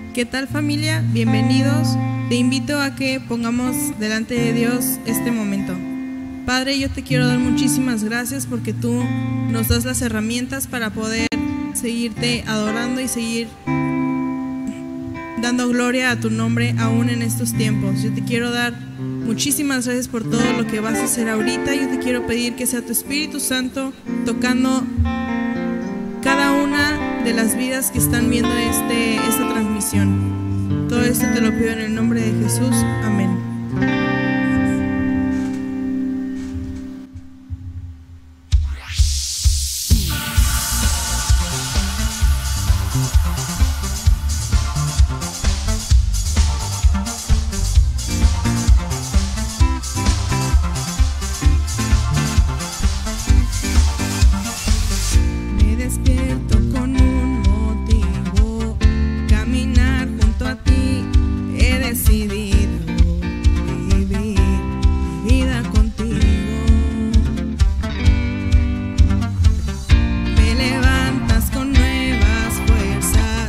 ¿Qué tal, familia? Bienvenidos. Te invito a que pongamos delante de Dios este momento. Padre, yo te quiero dar muchísimas gracias porque tú nos das las herramientas para poder seguirte adorando y seguir dando gloria a tu nombre aún en estos tiempos. Yo te quiero dar muchísimas gracias por todo lo que vas a hacer ahorita. Yo te quiero pedir que sea tu Espíritu Santo tocando cada una de las vidas que están viendo esta transmisión. Todo esto te lo pido en el nombre de Jesús. Amén. Me levantas con nuevas fuerzas.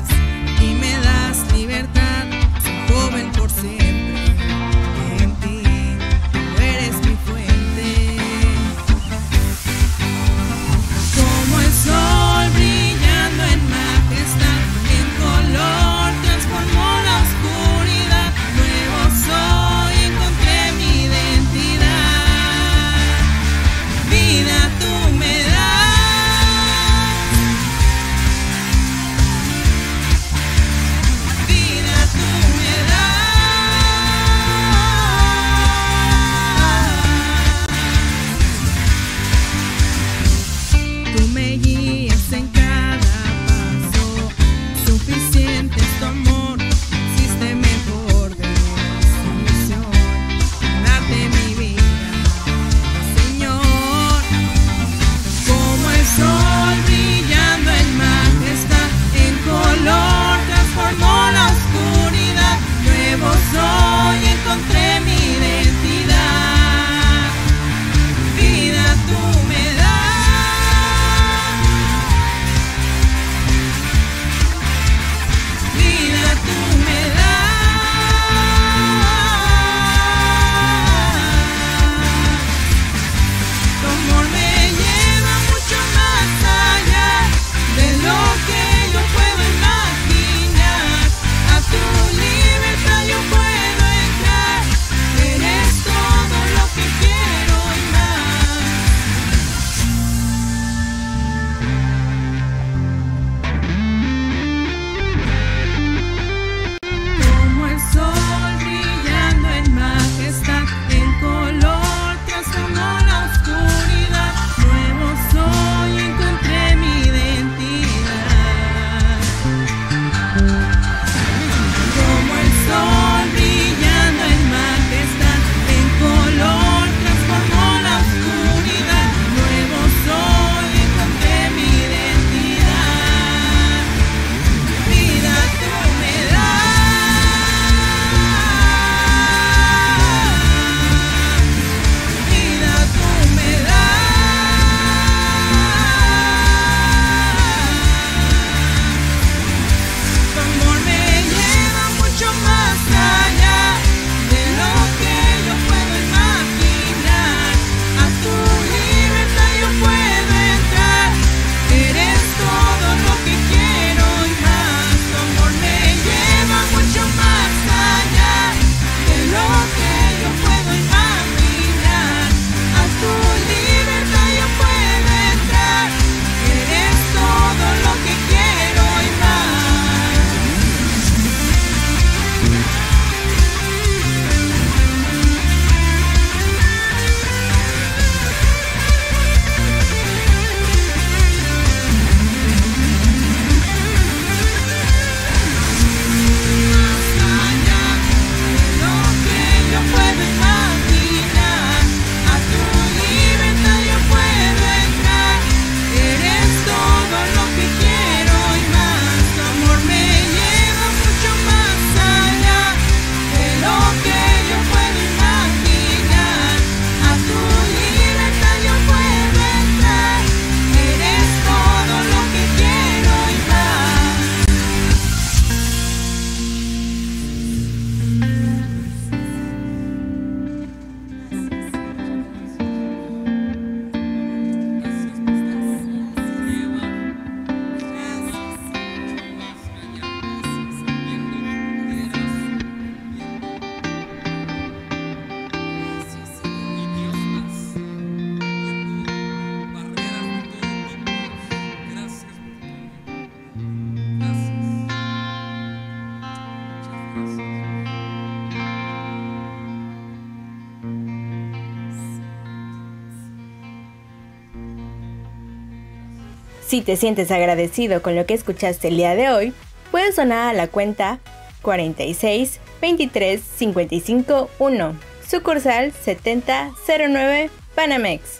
Si te sientes agradecido con lo que escuchaste el día de hoy, puedes donar a la cuenta 46 23 55 1, sucursal 7009 Banamex.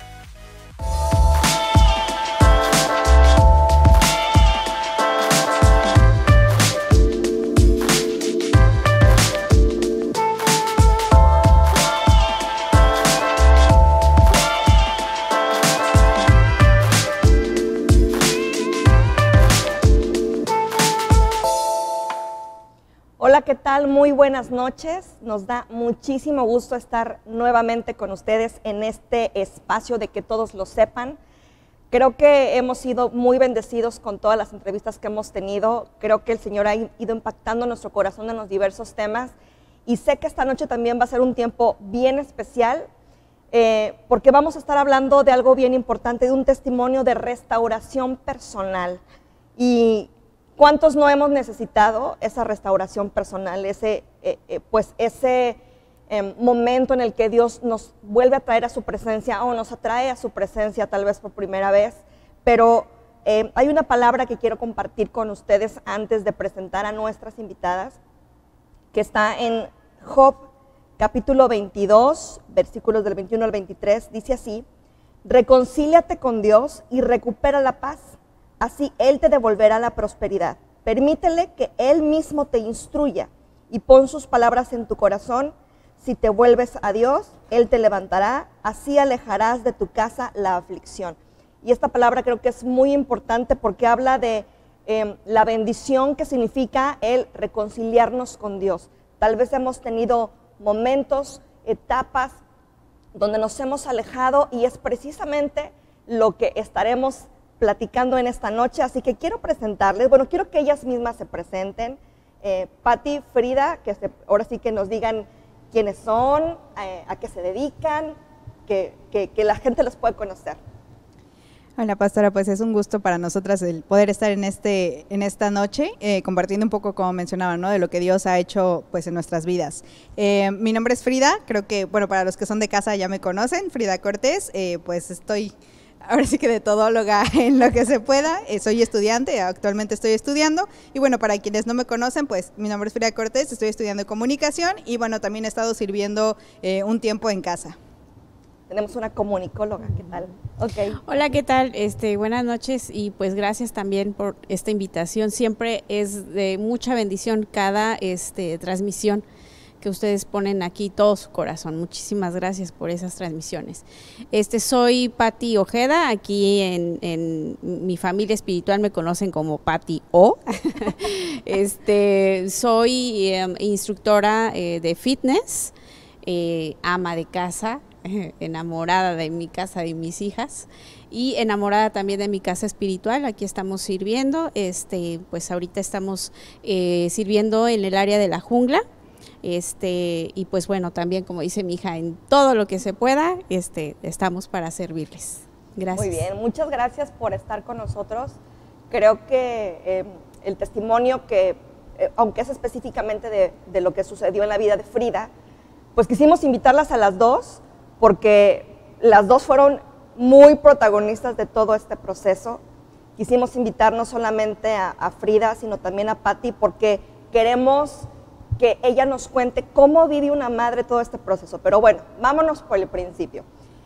Hola, ¿qué tal? Muy buenas noches. Nos da muchísimo gusto estar nuevamente con ustedes en este espacio de Que Todos Lo Sepan. Creo que hemos sido muy bendecidos con todas las entrevistas que hemos tenido. Creo que el Señor ha ido impactando nuestro corazón en los diversos temas. Y sé que esta noche también va a ser un tiempo bien especial, porque vamos a estar hablando de algo bien importante, de un testimonio de restauración personal. Y ¿cuántos no hemos necesitado esa restauración personal, ese momento en el que Dios nos vuelve a traer a su presencia o nos atrae a su presencia tal vez por primera vez? Pero hay una palabra que quiero compartir con ustedes antes de presentar a nuestras invitadas, que está en Job capítulo 22, versículos del 21 al 23, dice así: reconcíliate con Dios y recupera la paz. Así Él te devolverá la prosperidad. Permítele que Él mismo te instruya y pon sus palabras en tu corazón. Si te vuelves a Dios, Él te levantará. Así alejarás de tu casa la aflicción. Y esta palabra creo que es muy importante porque habla de la bendición que significa el reconciliarnos con Dios. Tal vez hemos tenido momentos, etapas donde nos hemos alejado y es precisamente lo que estaremos platicando en esta noche, así que quiero presentarles, quiero que ellas mismas se presenten, Pati, Frida, ahora sí que nos digan quiénes son, a qué se dedican, que la gente los pueda conocer. Hola, pastora, pues es un gusto para nosotras el poder estar en esta noche, compartiendo un poco, como mencionaba, ¿no?, de lo que Dios ha hecho pues en nuestras vidas. Mi nombre es Frida, creo que, para los que son de casa ya me conocen, Frida Cortés, pues estoy ahora sí que de todóloga en lo que se pueda. Soy estudiante, actualmente estoy estudiando, y para quienes no me conocen, pues mi nombre es Frida Cortés, estoy estudiando comunicación y también he estado sirviendo un tiempo en casa. Tenemos una comunicóloga, ¿qué tal? Okay. Hola, ¿qué tal? Buenas noches y pues gracias también por esta invitación. Siempre es de mucha bendición cada transmisión que ustedes ponen aquí, todo su corazón. Muchísimas gracias por esas transmisiones. Soy Pati Ojeda, aquí en mi familia espiritual me conocen como Pati O. Soy instructora de fitness, ama de casa, enamorada de mi casa y mis hijas, y enamorada también de mi casa espiritual. Aquí estamos sirviendo, pues ahorita estamos sirviendo en el área de la jungla. Y pues también, como dice mi hija, en todo lo que se pueda, estamos para servirles. Gracias. Muy bien, muchas gracias por estar con nosotros. Creo que el testimonio que, aunque es específicamente de lo que sucedió en la vida de Frida, pues quisimos invitarlas a las dos, porque las dos fueron muy protagonistas de todo este proceso. Quisimos invitar no solamente a Frida, sino también a Pati, porque queremos que ella nos cuente cómo vive una madre todo este proceso. Pero vámonos por el principio.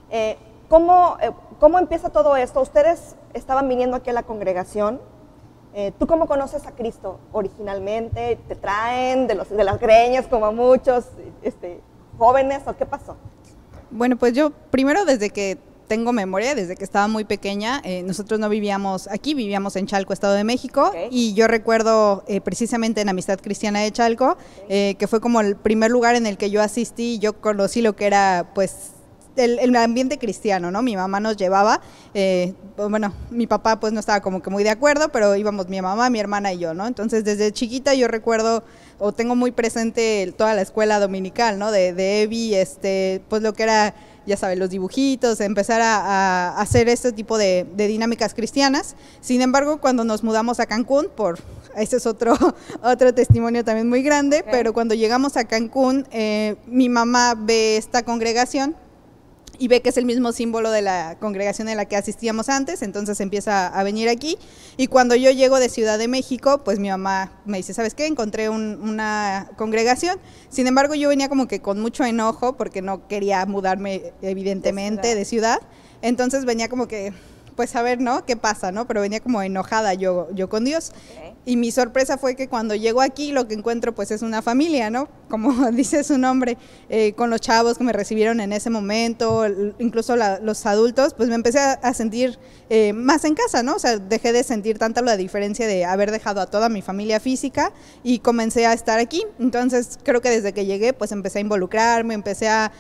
¿Cómo empieza todo esto? Ustedes estaban viniendo aquí a la congregación. ¿Tú cómo conoces a Cristo originalmente? ¿Te traen de las greñas como a muchos jóvenes o qué pasó? Pues yo primero, desde que tengo memoria, desde que estaba muy pequeña, nosotros no vivíamos aquí, vivíamos en Chalco, Estado de México, okay. Y yo recuerdo precisamente en Amistad Cristiana de Chalco, okay, que fue como el primer lugar en el que yo asistí, yo conocí lo que era pues el ambiente cristiano, ¿no? Mi mamá nos llevaba, mi papá pues no estaba como que muy de acuerdo, pero íbamos mi mamá, mi hermana y yo, ¿no? Entonces desde chiquita yo recuerdo o tengo muy presente toda la escuela dominical, ¿no? De Evi, pues lo que era, ya sabes, los dibujitos, empezar a hacer este tipo de dinámicas cristianas. Sin embargo, cuando nos mudamos a Cancún, ese es otro testimonio también muy grande, okay. Pero cuando llegamos a Cancún, mi mamá ve esta congregación y ve que es el mismo símbolo de la congregación en la que asistíamos antes, entonces empieza a venir aquí. Y cuando yo llego de Ciudad de México, pues mi mamá me dice, ¿sabes qué? Encontré una congregación. Sin embargo, yo venía como que con mucho enojo porque no quería mudarme evidentemente de ciudad. Entonces venía como que, pues a ver, ¿no? ¿Qué pasa, no? Pero venía como enojada yo con Dios. Okay. Y mi sorpresa fue que cuando llego aquí lo que encuentro pues es una familia, ¿no? Como dice su nombre, con los chavos que me recibieron en ese momento, incluso los adultos, pues me empecé a sentir más en casa, ¿no? O sea, dejé de sentir tanta la diferencia de haber dejado a toda mi familia física y comencé a estar aquí. Entonces creo que desde que llegué pues empecé a involucrarme, empecé a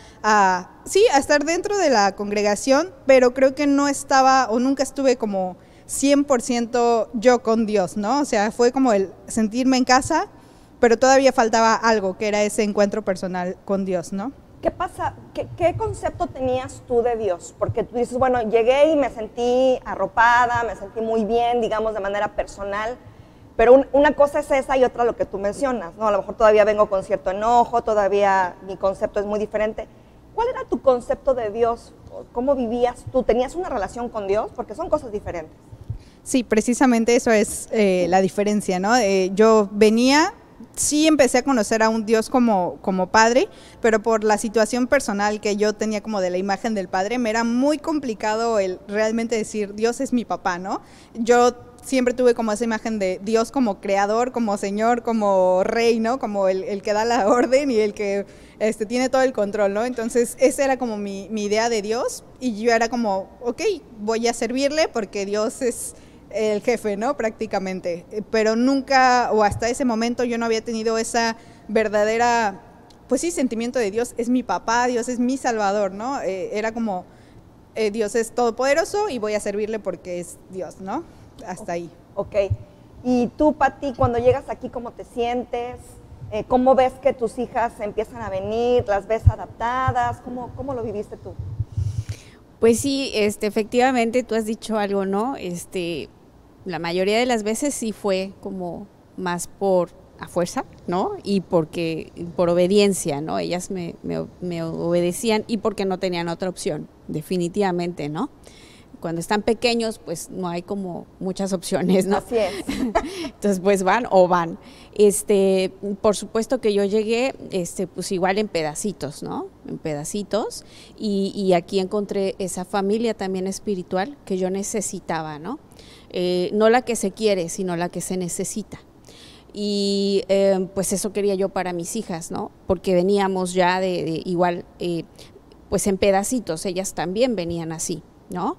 estar dentro de la congregación, pero creo que no estaba o nunca estuve como 100% yo con Dios, ¿no? O sea, fue como el sentirme en casa, pero todavía faltaba algo, que era ese encuentro personal con Dios, ¿no? ¿Qué pasa? ¿Qué concepto tenías tú de Dios? Porque tú dices, bueno, llegué y me sentí arropada, me sentí muy bien, digamos, de manera personal, pero una cosa es esa y otra lo que tú mencionas, ¿no? A lo mejor todavía vengo con cierto enojo, todavía mi concepto es muy diferente. ¿Cuál era tu concepto de Dios? ¿Cómo vivías tú? ¿Tenías una relación con Dios? Porque son cosas diferentes. Sí, precisamente eso es la diferencia, ¿no? Yo venía, sí empecé a conocer a un Dios como padre, pero por la situación personal que yo tenía como de la imagen del padre, me era muy complicado el realmente decir, Dios es mi papá, ¿no? Yo siempre tuve como esa imagen de Dios como creador, como señor, como rey, ¿no? Como el que da la orden y el que tiene todo el control, ¿no? Entonces, esa era como mi idea de Dios y yo era como, ok, voy a servirle porque Dios es el jefe, ¿no? Prácticamente. Pero nunca, o hasta ese momento, yo no había tenido esa verdadera, pues sí, sentimiento de Dios es mi papá, Dios es mi salvador, ¿no? Era como, Dios es todopoderoso y voy a servirle porque es Dios, ¿no? Hasta ahí. Ok. Y tú, Pati, cuando llegas aquí, ¿cómo te sientes? ¿Cómo ves que tus hijas empiezan a venir? ¿Las ves adaptadas? ¿Cómo lo viviste tú? Pues sí, efectivamente tú has dicho algo, ¿no? La mayoría de las veces sí fue como más por a fuerza, ¿no? Y por obediencia, ¿no? Ellas me obedecían y porque no tenían otra opción, definitivamente, ¿no? Cuando están pequeños, pues no hay como muchas opciones, ¿no? Así es. Entonces, pues van o van. Por supuesto que yo llegué, pues igual en pedacitos, ¿no? En pedacitos. Y aquí encontré esa familia también espiritual que yo necesitaba, ¿no? No la que se quiere, sino la que se necesita. Y pues eso quería yo para mis hijas, ¿no? Porque veníamos ya de igual, pues en pedacitos, ellas también venían así, ¿no?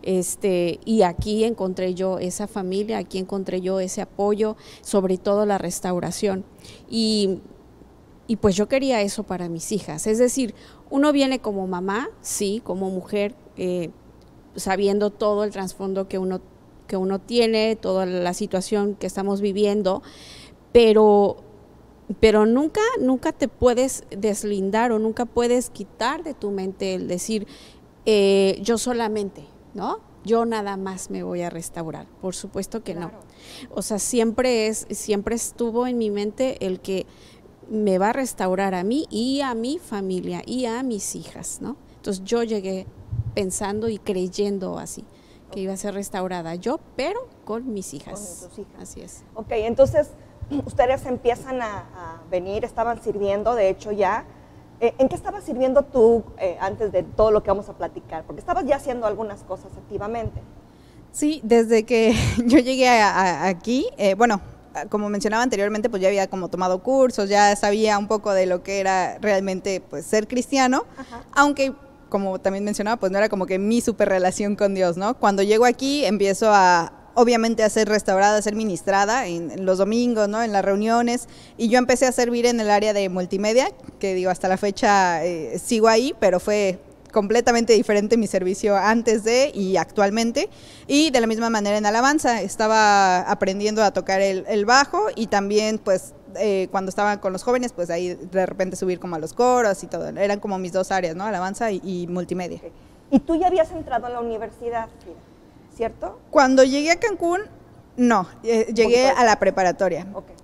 Y aquí encontré yo esa familia, aquí encontré yo ese apoyo, sobre todo la restauración. Y pues yo quería eso para mis hijas. Es decir, uno viene como mamá, sí, como mujer, sabiendo todo el trasfondo que uno tiene, toda la situación que estamos viviendo, pero nunca te puedes deslindar o nunca puedes quitar de tu mente el decir, yo solamente, ¿no? Yo nada más me voy a restaurar. Por supuesto que claro. No. O sea, siempre estuvo en mi mente el que me va a restaurar a mí y a mi familia y a mis hijas, ¿no? Entonces yo llegué pensando y creyendo así, que iba a ser restaurada yo, pero con mis hijas. Con tus hijas. Así es. Ok, entonces ustedes empiezan a venir, estaban sirviendo, de hecho ya. ¿En qué estabas sirviendo tú antes de todo lo que vamos a platicar? Porque estabas ya haciendo algunas cosas activamente. Sí, desde que yo llegué aquí, bueno, como mencionaba anteriormente, pues ya había como tomado cursos, ya sabía un poco de lo que era realmente pues ser cristiano, ajá, aunque como también mencionaba, pues no era como que mi super relación con Dios, ¿no? Cuando llego aquí empiezo obviamente a ser restaurada, a ser ministrada en los domingos, ¿no? En las reuniones, y yo empecé a servir en el área de multimedia, que digo, hasta la fecha sigo ahí, pero fue completamente diferente mi servicio antes de y actualmente, y de la misma manera en alabanza, estaba aprendiendo a tocar el bajo y también pues cuando estaba con los jóvenes, pues ahí de repente subir como a los coros y todo, eran como mis dos áreas, ¿no? Alabanza y multimedia. Okay. ¿Y tú ya habías entrado en la universidad, ¿cierto? Cuando llegué a Cancún, no, llegué a la preparatoria. Okay.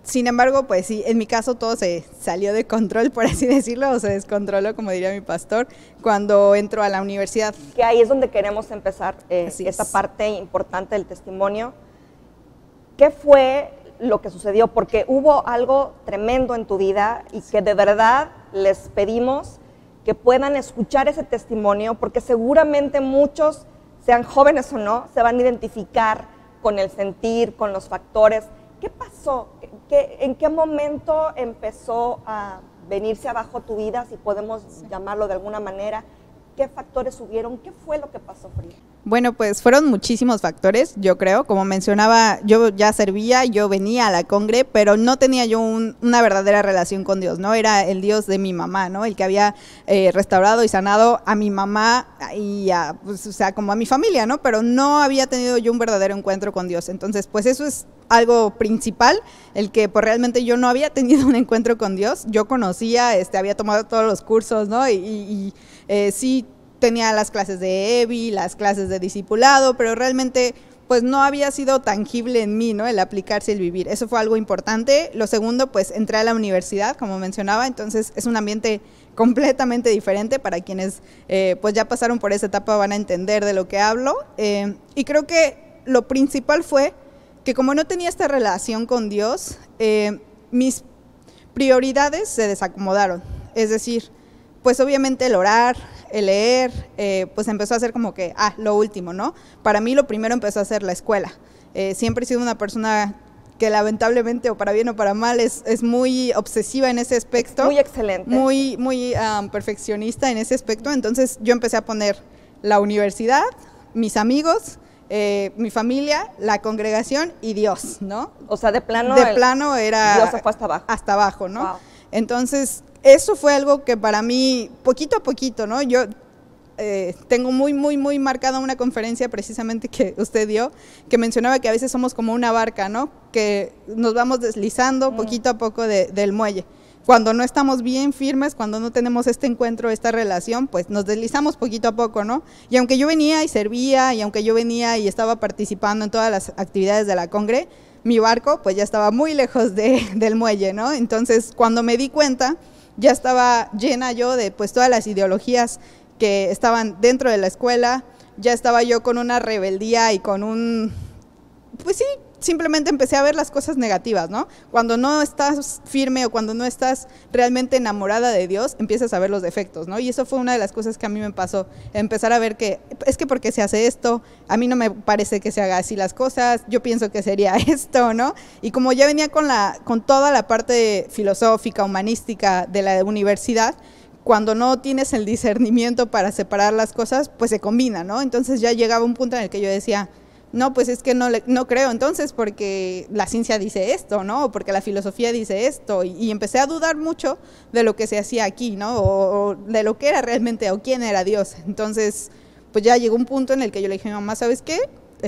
Sin embargo, pues sí, en mi caso todo se salió de control, por así decirlo, o se descontroló, como diría mi pastor, cuando entró a la universidad. Que ahí es donde queremos empezar esta parte importante del testimonio. ¿Qué fue lo que sucedió? Porque hubo algo tremendo en tu vida y que de verdad les pedimos que puedan escuchar ese testimonio, porque seguramente muchos, sean jóvenes o no, se van a identificar con el sentir, con los factores. ¿Qué pasó? ¿En qué momento empezó a venirse abajo tu vida, si podemos llamarlo de alguna manera? ¿Qué factores hubieron? ¿Qué fue lo que pasó, Frida? Bueno, pues fueron muchísimos factores, yo creo. Como mencionaba, yo ya servía, yo venía a la congre, pero no tenía yo una verdadera relación con Dios, ¿no? Era el Dios de mi mamá, ¿no? El que había restaurado y sanado a mi mamá y pues, o sea, como a mi familia, ¿no? Pero no había tenido yo un verdadero encuentro con Dios. Entonces, pues eso es algo principal, el que pues realmente yo no había tenido un encuentro con Dios. Yo conocía, había tomado todos los cursos, ¿no? Sí tenía las clases de EVI, las clases de discipulado, pero realmente pues no había sido tangible en mí, ¿no? El aplicarse y el vivir. Eso fue algo importante. Lo segundo, pues entré a la universidad, como mencionaba, entonces es un ambiente completamente diferente. Para quienes pues ya pasaron por esa etapa van a entender de lo que hablo. Y creo que lo principal fue que como no tenía esta relación con Dios, mis prioridades se desacomodaron. Es decir, pues obviamente el orar, el leer, pues empezó a ser como que, lo último, ¿no? Para mí lo primero empezó a ser la escuela. Siempre he sido una persona que lamentablemente, o para bien o para mal, es muy obsesiva en ese aspecto. Muy excelente. Muy perfeccionista en ese aspecto. Entonces yo empecé a poner la universidad, mis amigos, mi familia, la congregación y Dios, ¿no? O sea, de plano era Dios se fue hasta abajo. Hasta abajo, ¿no? Wow. Entonces, eso fue algo que para mí, poquito a poquito, ¿no? Yo tengo muy marcada una conferencia precisamente que usted dio, que mencionaba que a veces somos como una barca, ¿no? Que nos vamos deslizando poquito a poco del muelle. Cuando no estamos bien firmes, cuando no tenemos este encuentro, esta relación, pues nos deslizamos poquito a poco, ¿no? Y aunque yo venía y servía, y aunque yo venía y estaba participando en todas las actividades de la congre, mi barco pues ya estaba muy lejos del muelle, ¿no? Entonces, cuando me di cuenta, ya estaba llena yo de pues todas las ideologías que estaban dentro de la escuela, ya estaba yo con una rebeldía y con pues sí, simplemente empecé a ver las cosas negativas, ¿no? Cuando no estás firme o cuando no estás realmente enamorada de Dios, empiezas a ver los defectos, ¿no? Y eso fue una de las cosas que a mí me pasó, empezar a ver que, es que ¿por qué se hace esto? A mí no me parece que se haga así las cosas, yo pienso que sería esto, ¿no? Y como ya venía con toda la parte filosófica, humanística de la universidad, cuando no tienes el discernimiento para separar las cosas, pues se combina, ¿no? Entonces ya llegaba un punto en el que yo decía, no, pues es que no creo entonces porque la ciencia dice esto, ¿no? O porque la filosofía dice esto. Y empecé a dudar mucho de lo que se hacía aquí, ¿no? O de lo que era realmente, o quién era Dios. Entonces, pues ya llegó un punto en el que yo le dije, mamá, ¿sabes qué?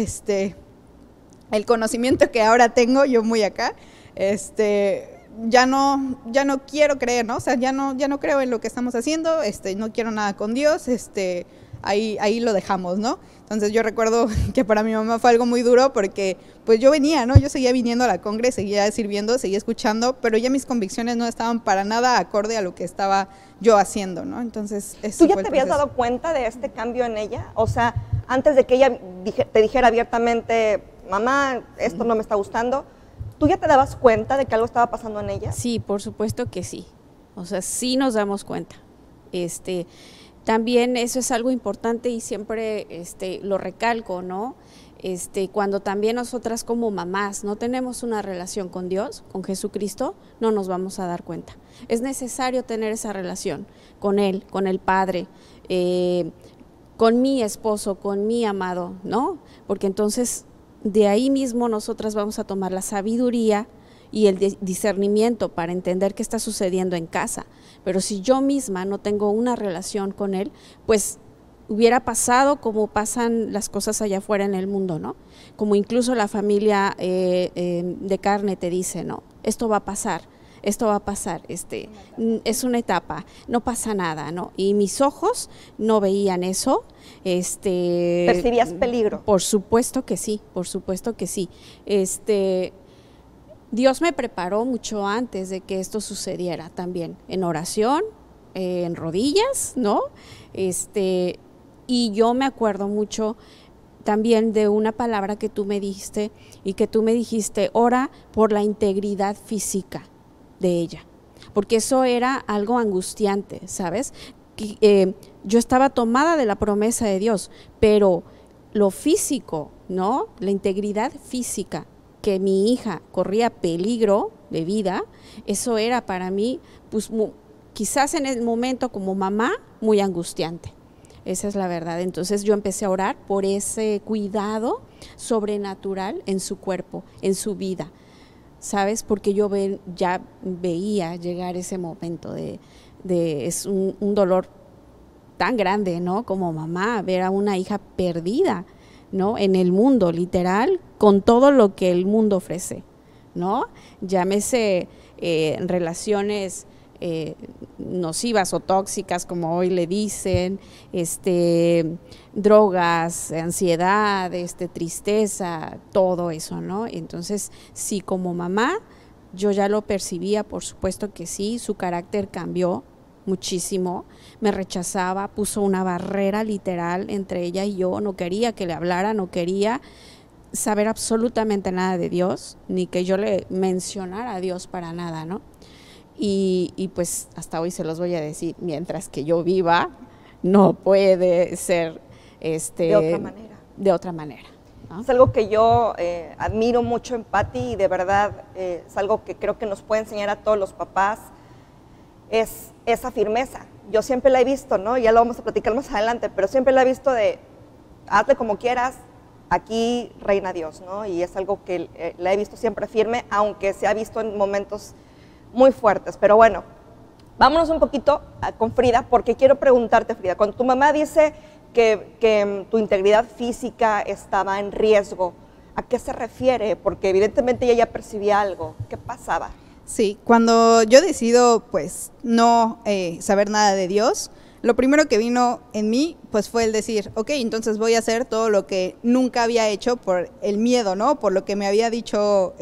El conocimiento que ahora tengo, yo muy acá, ya no quiero creer, ¿no? O sea, ya no creo en lo que estamos haciendo, no quiero nada con Dios, ahí lo dejamos, ¿no? Entonces yo recuerdo que para mi mamá fue algo muy duro porque pues yo venía, ¿no? Yo seguía viniendo a la congre, seguía sirviendo, seguía escuchando, pero ya mis convicciones no estaban para nada acorde a lo que estaba yo haciendo, ¿no? Entonces ¿Tú ya te habías dado cuenta de este cambio en ella? O sea, antes de que ella te dijera abiertamente, mamá, esto no me está gustando, ¿tú ya te dabas cuenta de que algo estaba pasando en ella? Sí, por supuesto que sí. O sea, sí nos damos cuenta. También eso es algo importante y siempre lo recalco, ¿no? Cuando también nosotras como mamás no tenemos una relación con Dios, con Jesucristo, no nos vamos a dar cuenta. Es necesario tener esa relación con Él, con el Padre, con mi esposo, con mi amado, ¿no? Porque entonces de ahí mismo nosotras vamos a tomar la sabiduría y el discernimiento para entender qué está sucediendo en casa. Pero si yo misma no tengo una relación con Él, pues hubiera pasado como pasan las cosas allá afuera en el mundo, ¿no? Como incluso la familia de carne te dice, ¿no? Esto va a pasar, es una etapa, no pasa nada, ¿no? Y mis ojos no veían eso. ¿Percibías peligro? Por supuesto que sí, por supuesto que sí. Dios me preparó mucho antes de que esto sucediera también, en oración, en rodillas, ¿no? Y yo me acuerdo mucho también de una palabra que tú me dijiste, y que tú me dijiste, ora por la integridad física de ella, porque eso era algo angustiante, ¿sabes? Yo estaba tomada de la promesa de Dios, pero lo físico, ¿no? La integridad física, que mi hija corría peligro de vida, eso era para mí, pues quizás en el momento como mamá, muy angustiante. Esa es la verdad. Entonces yo empecé a orar por ese cuidado sobrenatural en su cuerpo, en su vida, ¿sabes? Porque yo ya veía llegar ese momento es un dolor tan grande, ¿no? Como mamá, ver a una hija perdida, ¿no? En el mundo, literal, con todo lo que el mundo ofrece, ¿no? Llámese relaciones nocivas o tóxicas, como hoy le dicen, drogas, ansiedad, tristeza, todo eso, ¿no? Entonces, sí, como mamá, yo ya lo percibía, por supuesto que sí, su carácter cambió muchísimo, me rechazaba, puso una barrera literal entre ella y yo, no quería que le hablara, no quería saber absolutamente nada de Dios, ni que yo le mencionara a Dios para nada, ¿no? Y pues hasta hoy se los voy a decir, mientras que yo viva, no puede ser de otra manera. De otra manera, ¿no? Es algo que yo admiro mucho en Pati, y de verdad es algo que creo que nos puede enseñar a todos los papás, es esa firmeza. Yo siempre la he visto, ¿no? Ya lo vamos a platicar más adelante, pero siempre la he visto de, hazle como quieras, aquí reina Dios, ¿no? Y es algo que la he visto siempre firme, aunque se ha visto en momentos muy fuertes. Pero bueno, vámonos un poquito con Frida, porque quiero preguntarte, Frida, cuando tu mamá dice que tu integridad física estaba en riesgo, ¿a qué se refiere? Porque evidentemente ella ya percibía algo. ¿Qué pasaba? Sí, cuando yo decido pues no saber nada de Dios, lo primero que vino en mí pues fue el decir, ok, entonces voy a hacer todo lo que nunca había hecho por el miedo, ¿no? Por lo que me había dicho,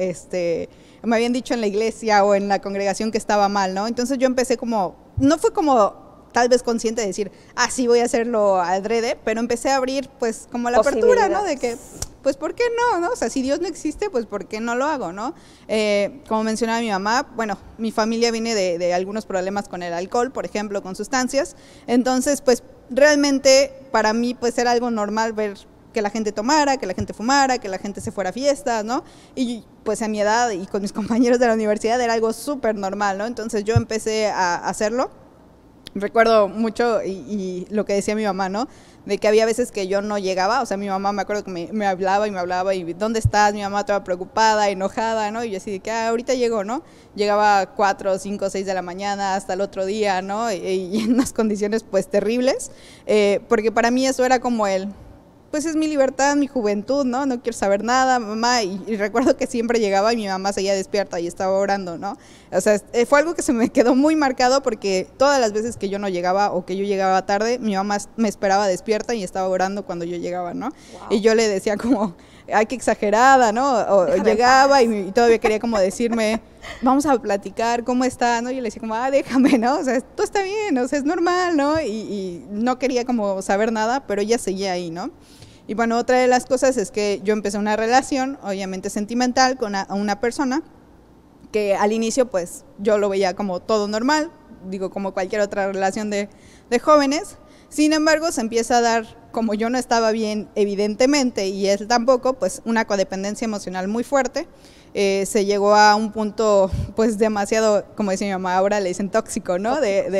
me habían dicho en la iglesia o en la congregación que estaba mal, ¿no? Entonces yo empecé como, no fue como tal vez consciente de decir, sí voy a hacerlo adrede, pero empecé a abrir pues como la apertura, ¿no? De que, pues ¿por qué no? O sea, si Dios no existe, pues ¿por qué no lo hago, no? Como mencionaba mi mamá, bueno, mi familia viene de algunos problemas con el alcohol, por ejemplo, con sustancias, entonces pues realmente para mí pues era algo normal ver que la gente tomara, que la gente fumara, que la gente se fuera a fiestas, ¿no? Y pues a mi edad y con mis compañeros de la universidad era algo súper normal, ¿no? Entonces yo empecé a hacerlo. Recuerdo mucho y lo que decía mi mamá, ¿no? De que había veces que yo no llegaba, o sea, mi mamá me acuerdo que me hablaba y ¿dónde estás? Mi mamá estaba preocupada, enojada, ¿no? Y yo así de que ahorita llego, ¿no? Llegaba 4, 5, 6 de la mañana hasta el otro día, ¿no? Y en unas condiciones pues terribles, porque para mí eso era como pues es mi libertad, mi juventud, ¿no? No quiero saber nada, mamá, y recuerdo que siempre llegaba y mi mamá seguía despierta y estaba orando, ¿no? O sea, fue algo que se me quedó muy marcado porque todas las veces que yo no llegaba o que yo llegaba tarde, mi mamá me esperaba despierta y estaba orando cuando yo llegaba, ¿no? Wow. Y yo le decía como, ay, qué exagerada, ¿no? O llegaba y todavía quería como decirme, vamos a platicar, ¿cómo está? ¿No? Y yo le decía como, déjame, ¿no? O sea, todo está bien, o sea, es normal, ¿no? Y no quería como saber nada, pero ella seguía ahí, ¿no? Y bueno, otra de las cosas es que yo empecé una relación, obviamente sentimental, con una persona que al inicio pues yo lo veía como todo normal, digo como cualquier otra relación de jóvenes. Sin embargo, se empieza a dar, como yo no estaba bien evidentemente y él tampoco, pues una codependencia emocional muy fuerte. Se llegó a un punto pues demasiado, como dice mi mamá, ahora le dicen tóxico, ¿no?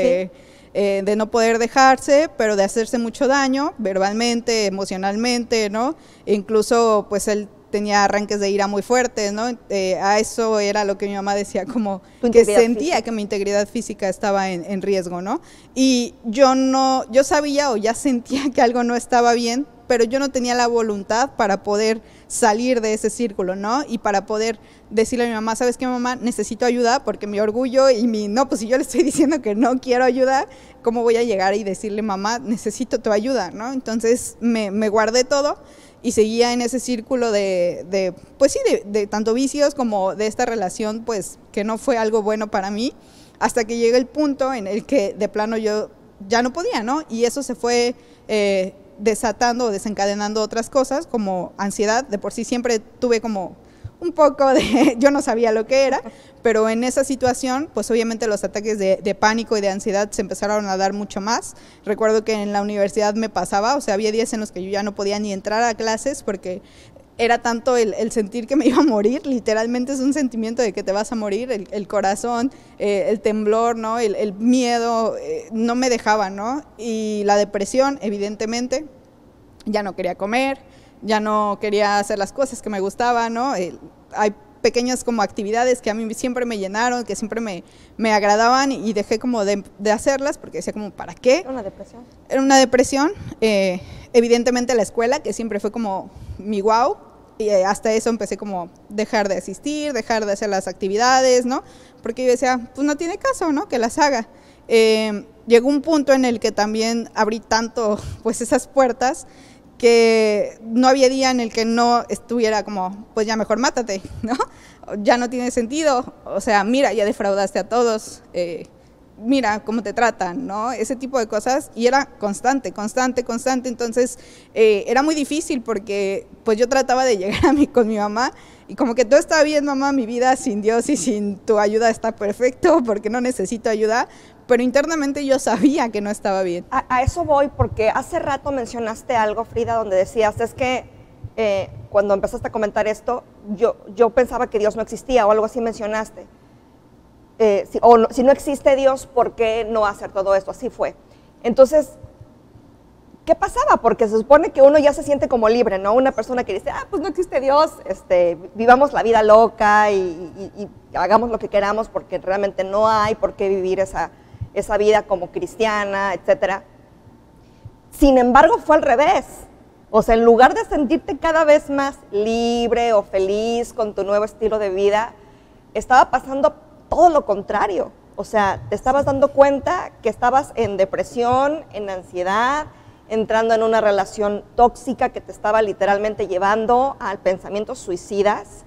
De no poder dejarse, pero de hacerse mucho daño, verbalmente, emocionalmente, ¿no? E incluso, pues él tenía arranques de ira muy fuertes, ¿no? A eso era lo que mi mamá decía, como que sentía física, que mi integridad física estaba en riesgo, ¿no? Y yo sabía o ya sentía que algo no estaba bien, pero yo no tenía la voluntad para poder salir de ese círculo, ¿no? Y para poder decirle a mi mamá, ¿sabes qué, mamá? Necesito ayuda porque mi orgullo y pues si yo le estoy diciendo que no quiero ayuda, ¿cómo voy a llegar y decirle, mamá, necesito tu ayuda, ¿no? Entonces me guardé todo y seguía en ese círculo pues sí, de tanto vicios como de esta relación, pues que no fue algo bueno para mí, hasta que llega el punto en el que de plano yo ya no podía, ¿no? Y eso se fue desatando o desencadenando otras cosas como ansiedad. De por sí siempre tuve como un poco de, yo no sabía lo que era, pero en esa situación, pues obviamente los ataques de pánico y de ansiedad se empezaron a dar mucho más. Recuerdo que en la universidad me pasaba, o sea, había días en los que yo ya no podía ni entrar a clases porque era tanto el sentir que me iba a morir, literalmente es un sentimiento de que te vas a morir, el corazón, el temblor, ¿no? El miedo, no me dejaba, ¿no? Y la depresión, evidentemente, ya no quería comer, ya no quería hacer las cosas que me gustaban, ¿no? Hay pequeñas como actividades que a mí siempre me llenaron, que siempre me agradaban y dejé como de hacerlas porque decía como, ¿para qué? ¿Era una depresión? Era una depresión, evidentemente la escuela, que siempre fue como mi wow, y hasta eso empecé como dejar de asistir, dejar de hacer las actividades, ¿no? Porque yo decía, pues no tiene caso, ¿no? Que las haga. Llegó un punto en el que también abrí tanto pues esas puertas que no había día en el que no estuviera como, pues ya mejor mátate, ¿no? Ya no tiene sentido, o sea, mira, ya defraudaste a todos, mira cómo te tratan, ¿no? Ese tipo de cosas, y era constante, entonces era muy difícil porque pues yo trataba de llegar con mi mamá y como que todo está bien, mamá, mi vida sin Dios y sin tu ayuda está perfecto porque no necesito ayuda, pero internamente yo sabía que no estaba bien. A eso voy porque hace rato mencionaste algo, Frida, donde decías, es que cuando empezaste a comentar esto, yo pensaba que Dios no existía o algo así mencionaste. Si no existe Dios, ¿por qué no hacer todo esto? Así fue. Entonces, ¿qué pasaba? Porque se supone que uno ya se siente como libre, ¿no? Una persona que dice, pues no existe Dios, vivamos la vida loca y hagamos lo que queramos porque realmente no hay por qué vivir esa vida como cristiana, etcétera. Sin embargo, fue al revés. O sea, en lugar de sentirte cada vez más libre o feliz con tu nuevo estilo de vida, estaba pasando todo lo contrario. O sea, te estabas dando cuenta que estabas en depresión, en ansiedad, entrando en una relación tóxica que te estaba literalmente llevando a pensamientos suicidas.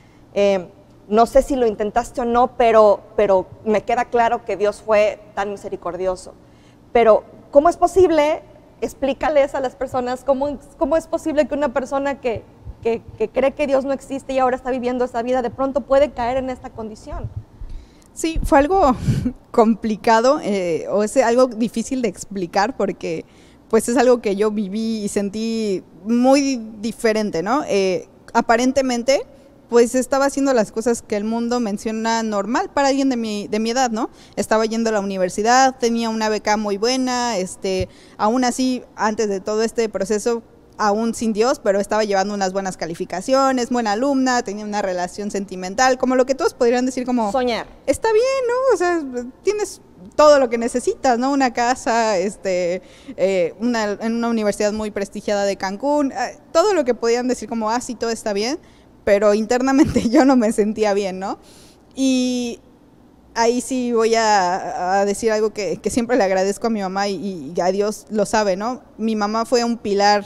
No sé si lo intentaste o no, pero me queda claro que Dios fue tan misericordioso. Pero, ¿cómo es posible? Explícales a las personas cómo es posible que una persona que cree que Dios no existe y ahora está viviendo esa vida, de pronto puede caer en esta condición. Sí, fue algo complicado, o es algo difícil de explicar porque pues es algo que yo viví y sentí muy diferente, ¿no? Aparentemente, pues estaba haciendo las cosas que el mundo menciona normal para alguien de mi edad, ¿no? Estaba yendo a la universidad, tenía una beca muy buena, aún así, antes de todo este proceso, aún sin Dios, pero estaba llevando unas buenas calificaciones, buena alumna, tenía una relación sentimental, como lo que todos podrían decir como... Soñar. Está bien, ¿no? O sea, tienes todo lo que necesitas, ¿no? Una casa, en una universidad muy prestigiada de Cancún, todo lo que podían decir como, sí, todo está bien, pero internamente yo no me sentía bien, ¿no? Y ahí sí voy a decir algo que siempre le agradezco a mi mamá y a Dios lo sabe, ¿no? Mi mamá fue un pilar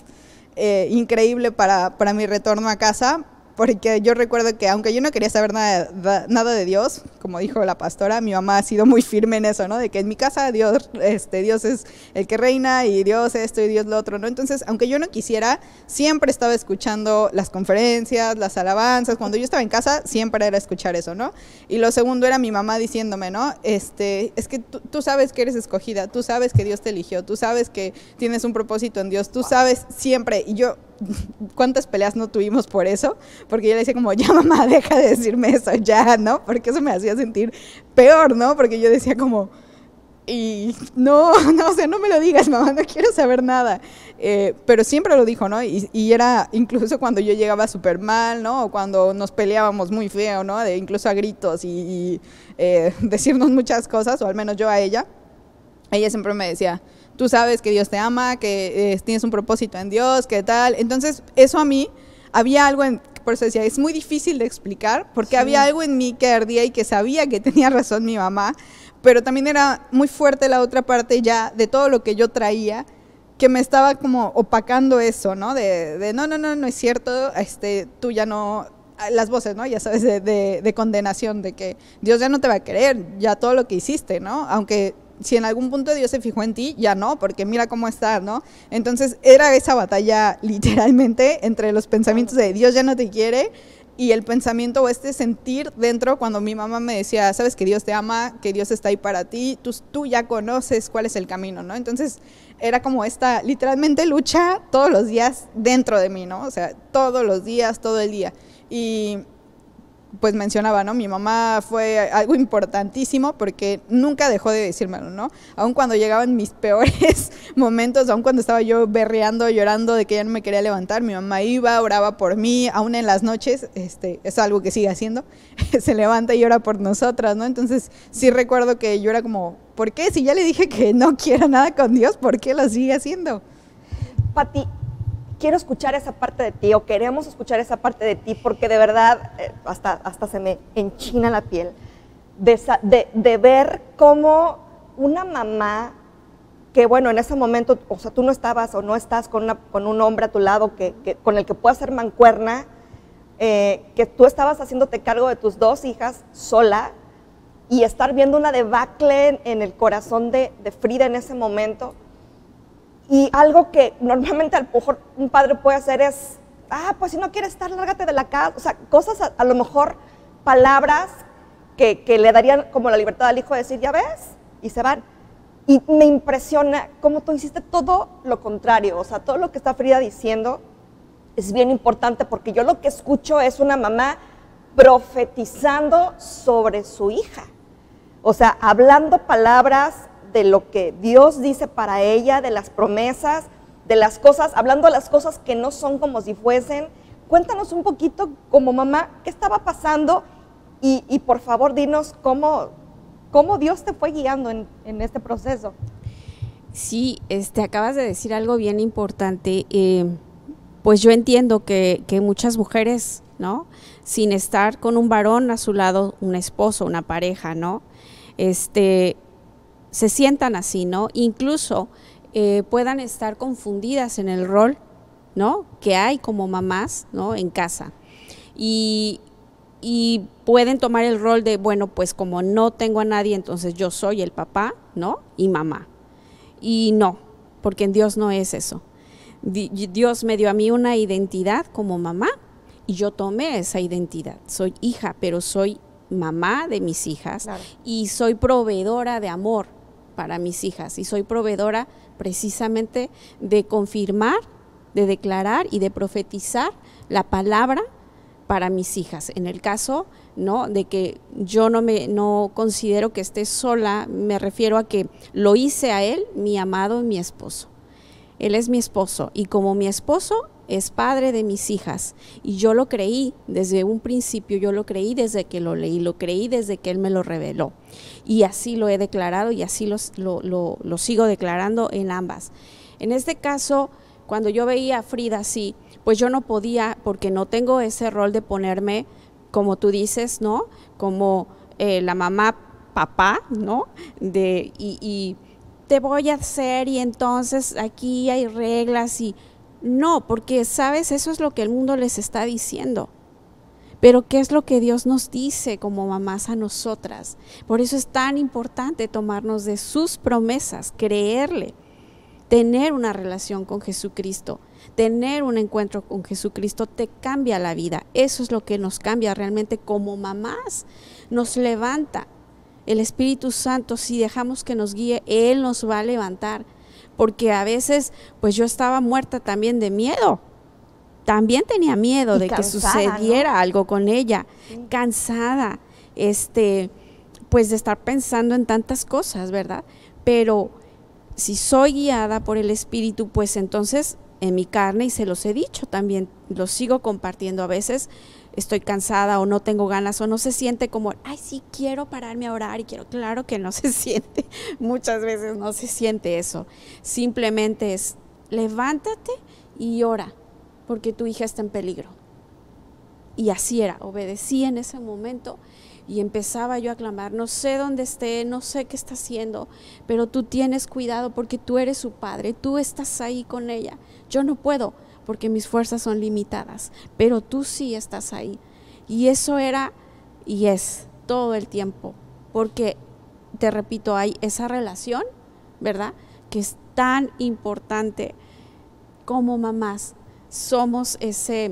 increíble para mi retorno a casa, porque yo recuerdo que aunque yo no quería saber nada de Dios, como dijo la pastora, mi mamá ha sido muy firme en eso, ¿no? De que en mi casa Dios es el que reina y Dios esto y Dios lo otro, ¿no? Entonces, aunque yo no quisiera, siempre estaba escuchando las conferencias, las alabanzas. Cuando yo estaba en casa, siempre era escuchar eso, ¿no? Y lo segundo era mi mamá diciéndome, ¿no? Es que tú sabes que eres escogida, tú sabes que Dios te eligió, tú sabes que tienes un propósito en Dios, tú sabes siempre. Y yo, ¿cuántas peleas no tuvimos por eso? Porque yo le decía como, ya mamá, deja de decirme eso ya, ¿no? Porque eso me hacía sentir peor, ¿no? Porque yo decía como, y no, o sea, no me lo digas, mamá, no quiero saber nada. Pero siempre lo dijo, ¿no? Y era incluso cuando yo llegaba súper mal, ¿no? O cuando nos peleábamos muy feo, ¿no? Incluso a gritos y decirnos muchas cosas, o al menos yo a ella. Ella siempre me decía, tú sabes que Dios te ama, que tienes un propósito en Dios, que tal. Entonces, eso a mí, había algo por eso decía, es muy difícil de explicar, porque sí, había algo en mí que ardía y que sabía que tenía razón mi mamá, pero también era muy fuerte la otra parte ya de todo lo que yo traía, que me estaba como opacando eso, ¿no? De no es cierto, tú ya no, las voces, ¿no? Ya sabes, de condenación, de que Dios ya no te va a querer, ya todo lo que hiciste, ¿no? Aunque si en algún punto Dios se fijó en ti, ya no, porque mira cómo estás, ¿no? Entonces era esa batalla literalmente entre los pensamientos de Dios ya no te quiere y el pensamiento o sentir dentro cuando mi mamá me decía, sabes que Dios te ama, que Dios está ahí para ti, tú ya conoces cuál es el camino, ¿no? Entonces era como esta literalmente lucha todos los días dentro de mí, ¿no? O sea, todos los días, todo el día. Y pues mencionaba, ¿no? Mi mamá fue algo importantísimo porque nunca dejó de decírmelo, ¿no? Aun cuando llegaban mis peores momentos, aun cuando estaba yo berreando, llorando de que ya no me quería levantar, mi mamá iba, oraba por mí, aún en las noches, es algo que sigue haciendo, se levanta y ora por nosotras, ¿no? Entonces sí recuerdo que yo era como, ¿por qué? Si ya le dije que no quiero nada con Dios, ¿por qué lo sigue haciendo? Pati, quiero escuchar esa parte de ti, o queremos escuchar esa parte de ti, porque de verdad hasta se me enchina la piel de ver cómo una mamá que, bueno, en ese momento, o sea, tú no estabas o no estás con un hombre a tu lado con el que puedas ser mancuerna, que tú estabas haciéndote cargo de tus 2 hijas sola y estar viendo una debacle en el corazón de Frida en ese momento. Y algo que normalmente a lo mejor un padre puede hacer es, pues si no quieres estar, lárgate de la casa. O sea, cosas, a lo mejor palabras que le darían como la libertad al hijo de decir, ya ves, y se van. Y me impresiona cómo tú hiciste todo lo contrario. O sea, todo lo que está Frida diciendo es bien importante, porque yo lo que escucho es una mamá profetizando sobre su hija. O sea, hablando palabras de lo que Dios dice para ella, de las promesas, de las cosas, hablando de las cosas que no son como si fuesen. Cuéntanos un poquito como mamá, ¿qué estaba pasando? Y por favor, dinos cómo Dios te fue guiando en este proceso. Sí, acabas de decir algo bien importante. Pues yo entiendo que muchas mujeres, ¿no? Sin estar con un varón a su lado, un esposo, una pareja, ¿no? Se sientan así, ¿no? Incluso puedan estar confundidas en el rol, ¿no? Que hay como mamás, ¿no? En casa. Y pueden tomar el rol de, bueno, pues como no tengo a nadie, entonces yo soy el papá, ¿no? Y mamá. Y no, porque en Dios no es eso. Dios me dio a mí una identidad como mamá y yo tomé esa identidad. Soy hija, pero soy mamá de mis hijas, claro. Y soy proveedora de amor para mis hijas y soy proveedora precisamente de confirmar, de declarar y de profetizar la palabra para mis hijas. En el caso, ¿no?, de que yo no considero que esté sola, me refiero a que lo hice a él, mi amado, mi esposo. Él es mi esposo y como mi esposo es padre de mis hijas y yo lo creí desde un principio, yo lo creí desde que lo leí, lo creí desde que él me lo reveló y así lo he declarado y así lo sigo declarando en ambas. En este caso, cuando yo veía a Frida así, pues yo no podía, porque no tengo ese rol de ponerme, como tú dices, ¿no?, como la mamá, papá, ¿no?, y te voy a hacer y entonces aquí hay reglas y no, porque sabes, eso es lo que el mundo les está diciendo. Pero ¿qué es lo que Dios nos dice como mamás a nosotras? Por eso es tan importante tomarnos de sus promesas, creerle, tener una relación con Jesucristo, tener un encuentro con Jesucristo te cambia la vida. Eso es lo que nos cambia realmente como mamás, nos levanta. El Espíritu Santo, si dejamos que nos guíe, Él nos va a levantar. Porque a veces, pues yo estaba muerta también de miedo. También tenía miedo y de cansada, que sucediera, ¿no?, algo con ella. Sí. Cansada, pues de estar pensando en tantas cosas, ¿verdad? Pero si soy guiada por el Espíritu, pues entonces en mi carne, y se los he dicho también, lo sigo compartiendo a veces, estoy cansada o no tengo ganas o no se siente como, ay, sí, quiero pararme a orar y quiero, claro que no se siente, muchas veces no se siente eso, simplemente es, levántate y ora, porque tu hija está en peligro. Y así era, obedecí en ese momento Y empezaba yo a clamar, no sé dónde esté, no sé qué está haciendo, pero tú tienes cuidado porque tú eres su padre, tú estás ahí con ella. Yo no puedo porque mis fuerzas son limitadas, pero tú sí estás ahí. Y eso era y es todo el tiempo, porque te repito, hay esa relación, ¿verdad? Que es tan importante. Como mamás somos ese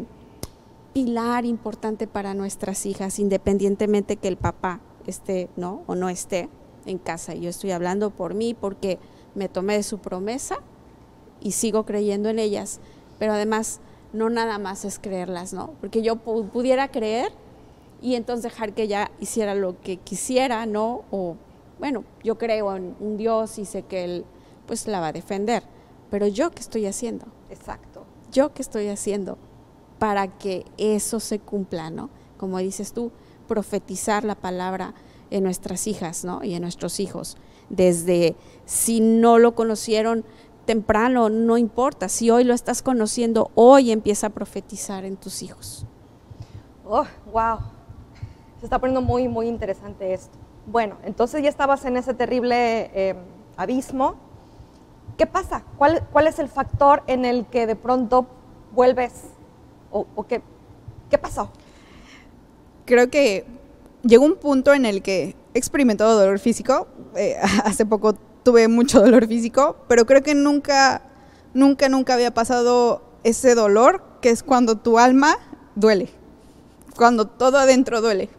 pilar importante para nuestras hijas, independientemente que el papá esté, ¿no? O no esté en casa. Yo estoy hablando por mí porque me tomé de su promesa y sigo creyendo en ellas, pero además no nada más es creerlas, ¿no? Porque yo pudiera creer y entonces dejar que ella hiciera lo que quisiera, ¿no? O bueno, yo creo en un Dios y sé que Él pues la va a defender, pero ¿yo qué estoy haciendo? Exacto. ¿Yo qué estoy haciendo para que eso se cumpla, ¿no? Como dices tú, profetizar la palabra en nuestras hijas, ¿no? Y en nuestros hijos. Desde si no lo conocieron temprano, no importa. Si hoy lo estás conociendo, hoy empieza a profetizar en tus hijos. Oh, wow. Se está poniendo muy, muy interesante esto. Bueno, entonces ya estabas en ese terrible abismo. ¿Qué pasa? ¿Cuál es el factor en el que de pronto vuelves? ¿O qué pasó? Creo que llegó un punto en el que he experimentado dolor físico. Hace poco tuve mucho dolor físico, pero creo que nunca había pasado ese dolor, que es cuando tu alma duele, cuando todo adentro duele.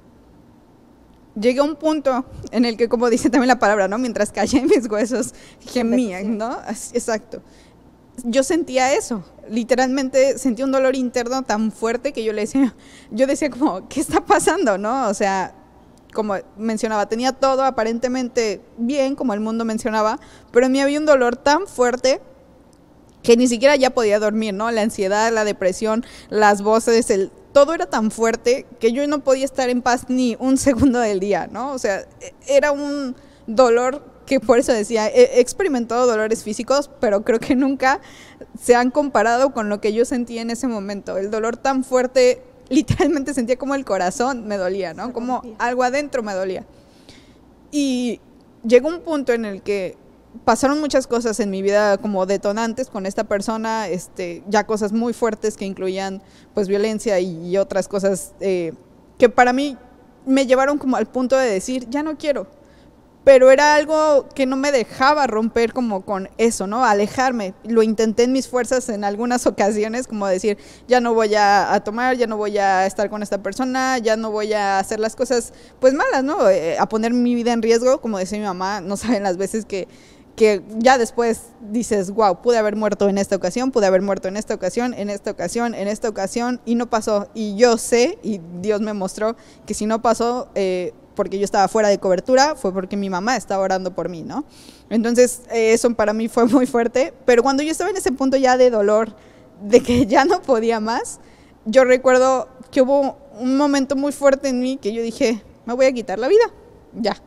Llegué a un punto en el que, como dice también la palabra, ¿no? Mientras callé mis huesos, gemían, ¿no? Exacto. Yo sentía eso, literalmente sentí un dolor interno tan fuerte que yo decía como, ¿qué está pasando, no? O sea, como mencionaba, tenía todo aparentemente bien, como el mundo mencionaba, pero en mí había un dolor tan fuerte que ni siquiera ya podía dormir, ¿no? La ansiedad, la depresión, las voces, todo era tan fuerte que yo no podía estar en paz ni un segundo del día, ¿no? O sea, era un dolor que por eso decía, he experimentado dolores físicos, pero creo que nunca se han comparado con lo que yo sentí en ese momento. El dolor tan fuerte, literalmente sentía como el corazón me dolía, ¿no? Como algo adentro me dolía. Y llegó un punto en el que pasaron muchas cosas en mi vida como detonantes con esta persona, ya cosas muy fuertes que incluían pues violencia y otras cosas que para mí me llevaron como al punto de decir, ya no quiero. Pero era algo que no me dejaba romper como con eso, ¿no? Alejarme. Lo intenté en mis fuerzas en algunas ocasiones, como decir, ya no voy a tomar, ya no voy a estar con esta persona, ya no voy a hacer las cosas pues malas, ¿no? A poner mi vida en riesgo, como decía mi mamá, no saben las veces que ya después dices, wow, pude haber muerto en esta ocasión, pude haber muerto en esta ocasión, en esta ocasión, en esta ocasión, y no pasó. Y yo sé, y Dios me mostró, que si no pasó, porque yo estaba fuera de cobertura, fue porque mi mamá estaba orando por mí, ¿no? Entonces, eso para mí fue muy fuerte, pero cuando yo estaba en ese punto ya de dolor, de que ya no podía más, yo recuerdo que hubo un momento muy fuerte en mí que yo dije, me voy a quitar la vida, ya.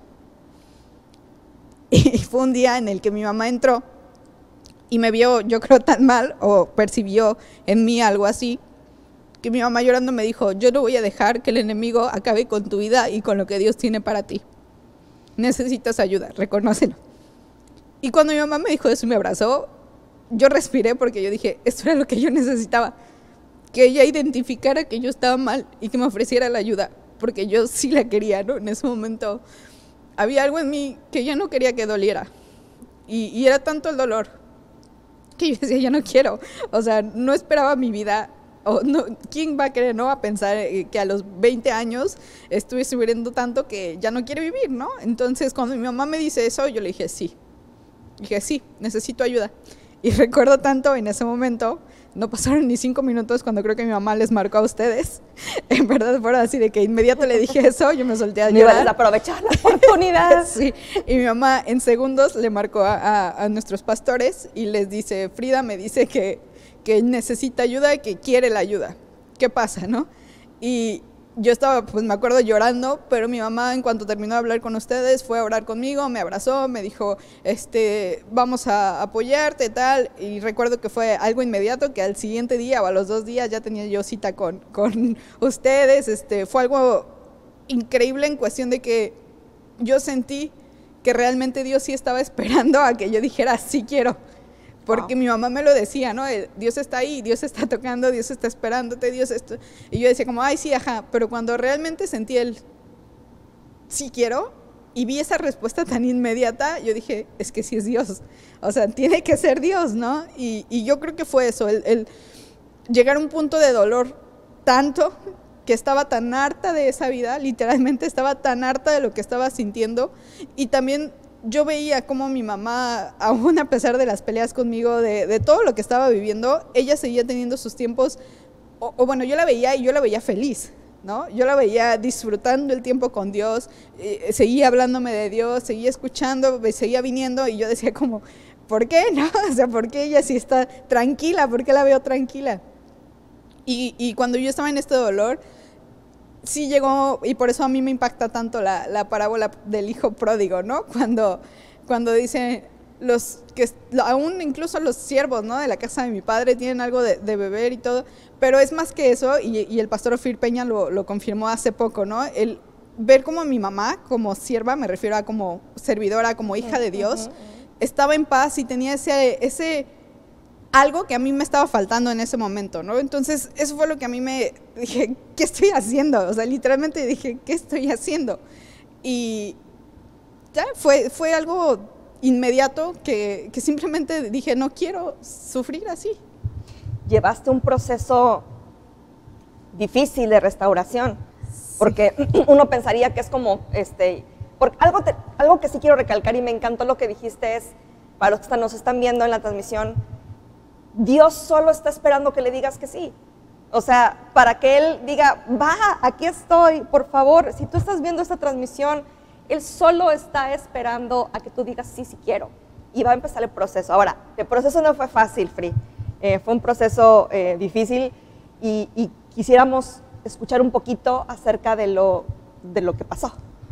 Y fue un día en el que mi mamá entró y me vio, yo creo, tan mal, o percibió en mí algo así, que mi mamá llorando me dijo, yo no voy a dejar que el enemigo acabe con tu vida y con lo que Dios tiene para ti. Necesitas ayuda, reconócelo. Y cuando mi mamá me dijo eso y me abrazó, yo respiré porque yo dije, esto era lo que yo necesitaba. Que ella identificara que yo estaba mal y que me ofreciera la ayuda, porque yo sí la quería, ¿no? En ese momento había algo en mí que yo no quería que doliera. Y era tanto el dolor que yo decía, ya no quiero. O sea, no esperaba mi vida. O no, ¿quién va a querer, no? A pensar que a los 20 años estuve sufriendo tanto que ya no quiere vivir, ¿no? Entonces, cuando mi mamá me dice eso, yo le dije, sí. Dije, sí, necesito ayuda. Y recuerdo tanto en ese momento, no pasaron ni 5 minutos cuando creo que mi mamá les marcó a ustedes. En verdad fueron así de que inmediato le dije eso, yo me solté a llorar. Ibas a aprovechar la oportunidad. Sí, y mi mamá en segundos le marcó a nuestros pastores y les dice, Frida me dice que necesita ayuda y que quiere la ayuda. ¿Qué pasa, no? Y yo estaba, pues me acuerdo llorando, pero mi mamá en cuanto terminó de hablar con ustedes fue a orar conmigo, me abrazó, me dijo, vamos a apoyarte, tal, y recuerdo que fue algo inmediato, que al siguiente día o a los 2 días ya tenía yo cita con ustedes, fue algo increíble en cuestión de que yo sentí que realmente Dios sí estaba esperando a que yo dijera, sí quiero. Porque mi mamá me lo decía, ¿no? Dios está ahí, Dios está tocando, Dios está esperándote, Dios esto. Y yo decía como, ay, sí, ajá. Pero cuando realmente sentí el sí quiero y vi esa respuesta tan inmediata, yo dije, es que sí es Dios. O sea, tiene que ser Dios, ¿no? Y yo creo que fue eso, el llegar a un punto de dolor tanto que estaba tan harta de esa vida, literalmente estaba tan harta de lo que estaba sintiendo. Y también yo veía cómo mi mamá, aún a pesar de las peleas conmigo, de todo lo que estaba viviendo, ella seguía teniendo sus tiempos, o bueno, yo la veía y yo la veía feliz, ¿no? Yo la veía disfrutando el tiempo con Dios, seguía hablándome de Dios, seguía escuchando, seguía viniendo, y yo decía como, ¿por qué? ¿No? O sea, ¿por qué ella sí está tranquila? ¿Por qué la veo tranquila? Y cuando yo estaba en este dolor, sí llegó, y por eso a mí me impacta tanto la parábola del hijo pródigo, ¿no? Cuando dice, aún incluso los siervos, ¿no?, de la casa de mi padre tienen algo de beber y todo, pero es más que eso, y el pastor Ofir Peña lo confirmó hace poco, ¿no? El ver cómo mi mamá, como sierva, me refiero a como servidora, como hija de Dios, estaba en paz y tenía ese algo que a mí me estaba faltando en ese momento, ¿no? Entonces, eso fue lo que a mí me dije, ¿qué estoy haciendo? O sea, literalmente dije, ¿qué estoy haciendo? Y ya fue algo inmediato que simplemente dije, no quiero sufrir así. Llevaste un proceso difícil de restauración, porque uno pensaría que es como, porque algo que sí quiero recalcar y me encantó lo que dijiste es, para los que nos están viendo en la transmisión, Dios solo está esperando que le digas que sí. O sea, para que Él diga, va, aquí estoy, por favor. Si tú estás viendo esta transmisión, Él solo está esperando a que tú digas, sí, sí quiero. Y va a empezar el proceso. Ahora, el proceso no fue fácil, Fri. Fue un proceso difícil y quisiéramos escuchar un poquito acerca de lo que pasó.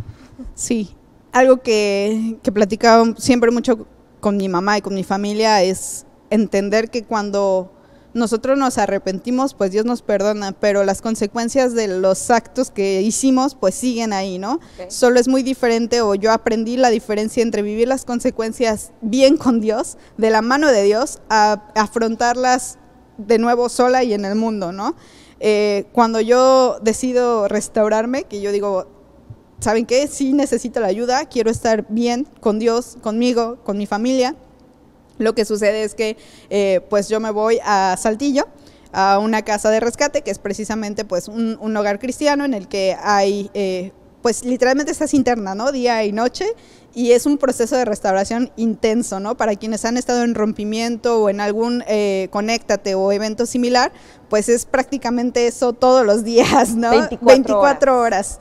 Sí, algo que platicaba siempre mucho con mi mamá y con mi familia es entender que cuando nosotros nos arrepentimos, pues Dios nos perdona, pero las consecuencias de los actos que hicimos, pues siguen ahí, ¿no? Okay. Solo es muy diferente, o yo aprendí la diferencia entre vivir las consecuencias bien con Dios, de la mano de Dios, a afrontarlas de nuevo sola y en el mundo, ¿no? Cuando yo decido restaurarme, que yo digo, ¿saben qué? Sí necesito la ayuda, quiero estar bien con Dios, conmigo, con mi familia. Lo que sucede es que pues yo me voy a Saltillo, a una casa de rescate, que es precisamente pues un hogar cristiano en el que hay, pues literalmente estás interna, ¿no? Día y noche, y es un proceso de restauración intenso, ¿no? Para quienes han estado en rompimiento o en algún conéctate o evento similar, pues es prácticamente eso todos los días, ¿no? 24 horas.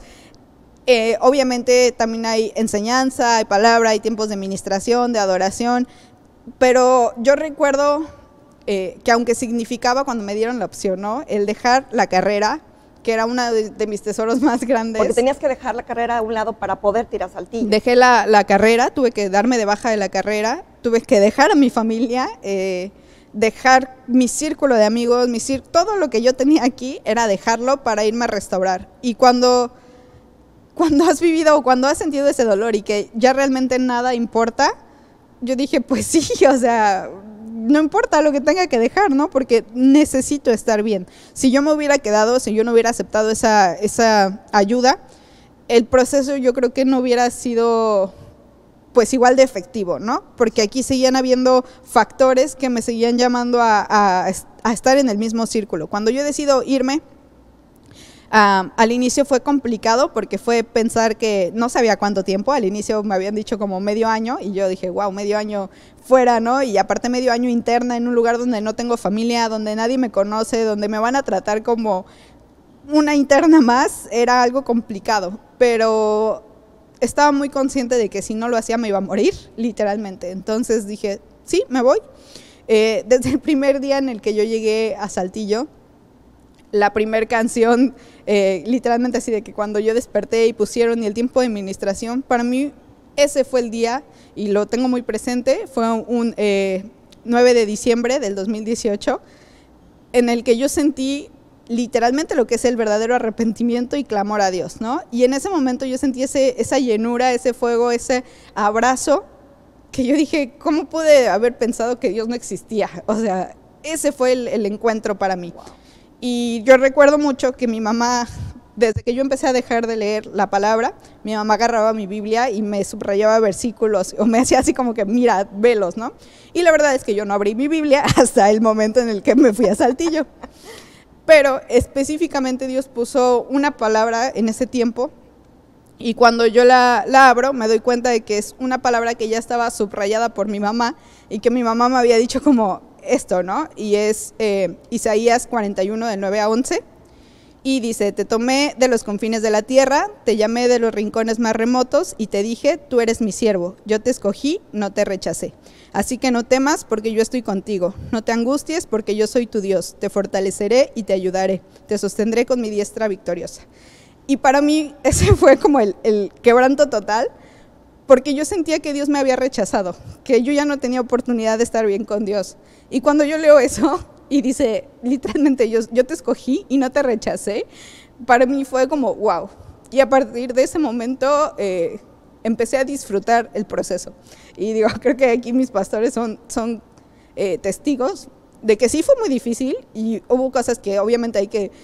Obviamente también hay enseñanza, hay palabra, hay tiempos de ministración, de adoración. Pero yo recuerdo que aunque significaba cuando me dieron la opción, ¿no? El dejar la carrera, que era uno de mis tesoros más grandes. Porque tenías que dejar la carrera a un lado para poder tirar Saltillo. Dejé la carrera, tuve que darme de baja de la carrera, tuve que dejar a mi familia, dejar mi círculo de amigos, todo lo que yo tenía aquí era dejarlo para irme a restaurar. Y cuando has vivido o cuando has sentido ese dolor y que ya realmente nada importa, yo dije, pues sí, o sea, no importa lo que tenga que dejar, ¿no? Porque necesito estar bien. Si yo me hubiera quedado, si yo no hubiera aceptado esa ayuda, el proceso yo creo que no hubiera sido pues igual de efectivo, ¿no? Porque aquí seguían habiendo factores que me seguían llamando a estar en el mismo círculo. Cuando yo decido irme, al inicio fue complicado porque fue pensar que no sabía cuánto tiempo. Al inicio me habían dicho como medio año y yo dije, wow, medio año fuera, ¿no? Y aparte medio año interna en un lugar donde no tengo familia, donde nadie me conoce, donde me van a tratar como una interna más, era algo complicado. Pero estaba muy consciente de que si no lo hacía me iba a morir, literalmente. Entonces dije, sí, me voy. Desde el primer día en el que yo llegué a Saltillo, la primera canción, literalmente así de que cuando yo desperté y pusieron y el tiempo de administración, para mí ese fue el día y lo tengo muy presente, fue un 9 de diciembre del 2018, en el que yo sentí literalmente lo que es el verdadero arrepentimiento y clamor a Dios, ¿no? Y en ese momento yo sentí esa llenura, ese fuego, ese abrazo, que yo dije, ¿cómo pude haber pensado que Dios no existía? O sea, ese fue el encuentro para mí. Wow. Y yo recuerdo mucho que mi mamá, desde que yo empecé a dejar de leer la palabra, mi mamá agarraba mi Biblia y me subrayaba versículos, o me hacía así como que, mira, velos, ¿no? Y la verdad es que yo no abrí mi Biblia hasta el momento en el que me fui a Saltillo. Pero específicamente Dios puso una palabra en ese tiempo, y cuando yo la abro me doy cuenta de que es una palabra que ya estaba subrayada por mi mamá, y que mi mamá me había dicho como esto, ¿no? Y es Isaías 41, del 9 a 11, y dice, te tomé de los confines de la tierra, te llamé de los rincones más remotos, y te dije, tú eres mi siervo, yo te escogí, no te rechacé. Así que no temas, porque yo estoy contigo, no te angusties, porque yo soy tu Dios, te fortaleceré y te ayudaré, te sostendré con mi diestra victoriosa. Y para mí ese fue como el quebranto total, porque yo sentía que Dios me había rechazado, que yo ya no tenía oportunidad de estar bien con Dios. Y cuando yo leo eso, y dice, literalmente, yo te escogí y no te rechacé, para mí fue como, wow. Y a partir de ese momento empecé a disfrutar el proceso. Y digo, creo que aquí mis pastores son testigos de que sí fue muy difícil, y hubo cosas que obviamente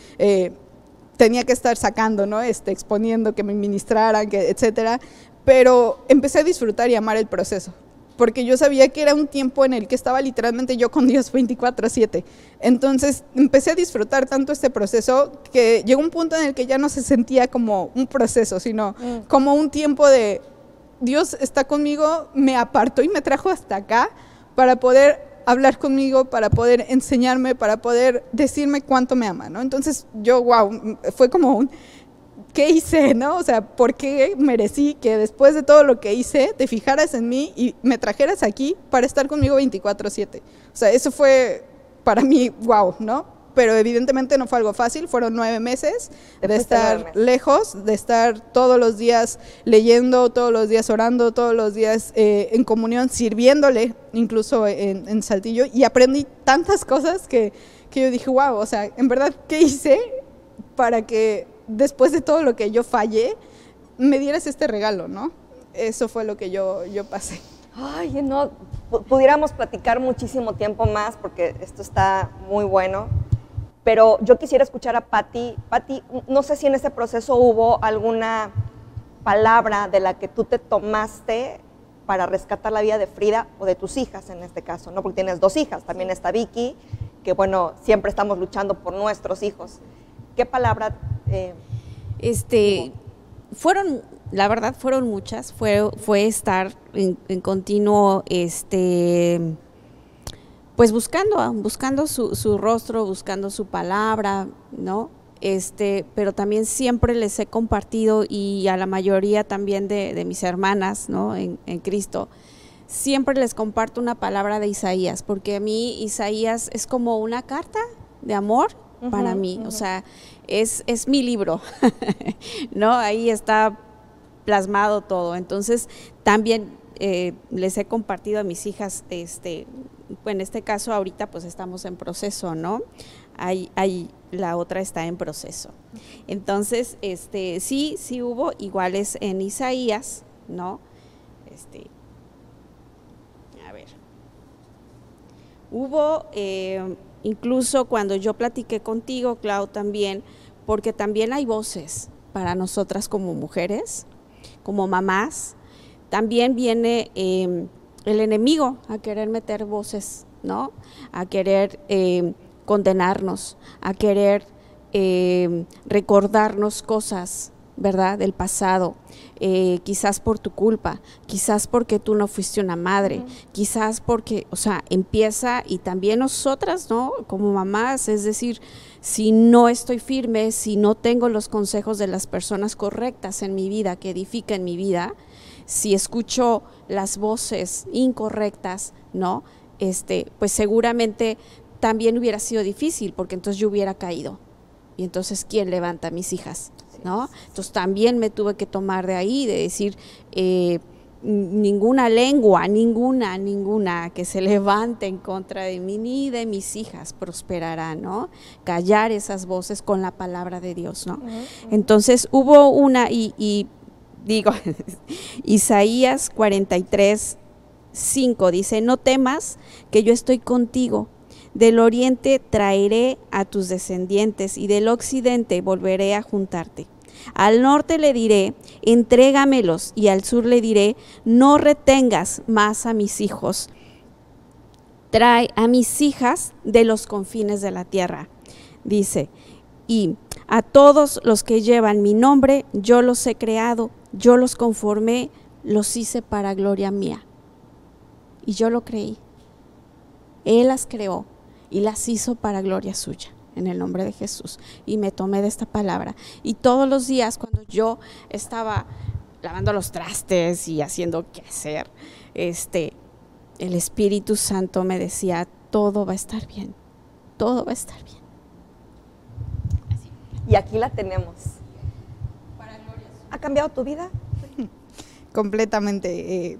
tenía que estar sacando, ¿no? Exponiendo, que me ministraran, etcétera, pero empecé a disfrutar y amar el proceso, porque yo sabía que era un tiempo en el que estaba literalmente yo con Dios 24/7. Entonces empecé a disfrutar tanto este proceso que llegó un punto en el que ya no se sentía como un proceso, sino como un tiempo de Dios está conmigo, me apartó y me trajo hasta acá para poder hablar conmigo, para poder enseñarme, para poder decirme cuánto me ama, ¿no? Entonces yo, wow, fue como ¿qué hice, no? O sea, ¿por qué merecí que después de todo lo que hice te fijaras en mí y me trajeras aquí para estar conmigo 24/7? O sea, eso fue para mí, wow, ¿no? Pero evidentemente no fue algo fácil, fueron 9 meses de estar lejos, de estar todos los días leyendo, todos los días orando, todos los días en comunión, sirviéndole, incluso en Saltillo, y aprendí tantas cosas que yo dije, wow, o sea, en verdad, ¿qué hice para que después de todo lo que yo fallé, me dieras este regalo, ¿no? Eso fue lo que yo pasé. Ay, no, pudiéramos platicar muchísimo tiempo más porque esto está muy bueno, pero yo quisiera escuchar a Pati. Pati, no sé si en ese proceso hubo alguna palabra de la que tú te tomaste para rescatar la vida de Frida o de tus hijas en este caso, ¿no? Porque tienes 2 hijas, también está Vicky, que bueno, siempre estamos luchando por nuestros hijos. ¿Qué palabra? La verdad fueron muchas, fue estar en continuo, pues buscando su rostro, buscando su palabra, ¿no? Pero también siempre les he compartido, y a la mayoría también de mis hermanas, ¿no? En Cristo, siempre les comparto una palabra de Isaías, porque a mí Isaías es como una carta de amor para mí, o sea, es mi libro, ¿no? Ahí está plasmado todo. Entonces también les he compartido a mis hijas, en este caso ahorita pues estamos en proceso, ¿no? La otra está en proceso. Entonces, sí hubo iguales en Isaías, ¿no? A ver. Hubo incluso cuando yo platiqué contigo, Clau, también, porque también hay voces para nosotras como mujeres, como mamás. También viene el enemigo a querer meter voces, ¿no? A querer condenarnos, a querer recordarnos cosas, ¿verdad? Del pasado, quizás por tu culpa, quizás porque tú no fuiste una madre, quizás porque, o sea, empieza, y también nosotras, ¿no? Como mamás, es decir, si no estoy firme, si no tengo los consejos de las personas correctas en mi vida, que edifican mi vida, si escucho las voces incorrectas, ¿no? Pues seguramente también hubiera sido difícil, porque entonces yo hubiera caído. Y entonces, ¿quién levanta a mis hijas? ¿No? Entonces también me tuve que tomar de ahí, de decir, ninguna lengua, ninguna que se levante en contra de mí ni de mis hijas prosperará, ¿no? Callar esas voces con la palabra de Dios, ¿no? Entonces hubo una, y digo, Isaías 43:5 dice: no temas, que yo estoy contigo. Del oriente traeré a tus descendientes, y del occidente volveré a juntarte. Al norte le diré: entrégamelos, y al sur le diré: no retengas más a mis hijos. Trae a mis hijas de los confines de la tierra. Dice: y a todos los que llevan mi nombre, yo los he creado, yo los conformé, los hice para gloria mía. Y yo lo creí. Él las creó y las hizo para gloria suya, en el nombre de Jesús. Y me tomé de esta palabra. Y todos los días, cuando yo estaba lavando los trastes y haciendo qué hacer, el Espíritu Santo me decía: todo va a estar bien, todo va a estar bien. Y aquí la tenemos. ¿Ha cambiado tu vida? Completamente.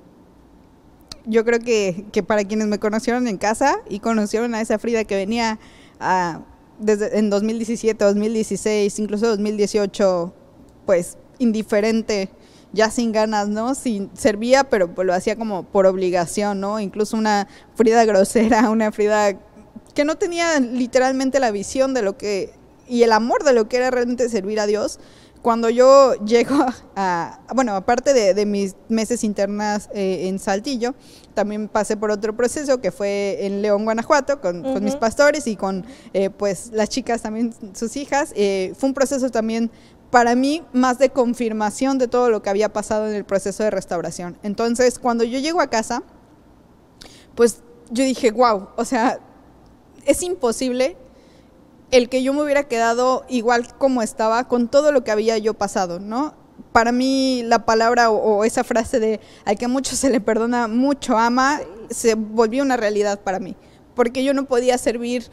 Yo creo que para quienes me conocieron en casa y conocieron a esa Frida que venía desde en 2017, 2016, incluso 2018, pues indiferente, ya sin ganas, ¿no? Servía, pero pues lo hacía como por obligación, ¿no? Incluso una Frida grosera, una Frida que no tenía literalmente la visión de lo que, y el amor de lo que era realmente servir a Dios. Cuando yo llego bueno, aparte de mis meses internas en Saltillo, también pasé por otro proceso que fue en León, Guanajuato, con mis pastores y con pues las chicas también, sus hijas. Fue un proceso también para mí más de confirmación de todo lo que había pasado en el proceso de restauración. Entonces, cuando yo llego a casa, pues yo dije, wow, o sea, es imposible el que yo me hubiera quedado igual como estaba con todo lo que había yo pasado, ¿no? Para mí la palabra o esa frase de al que mucho se le perdona, mucho ama, se volvió una realidad para mí, porque yo no podía servir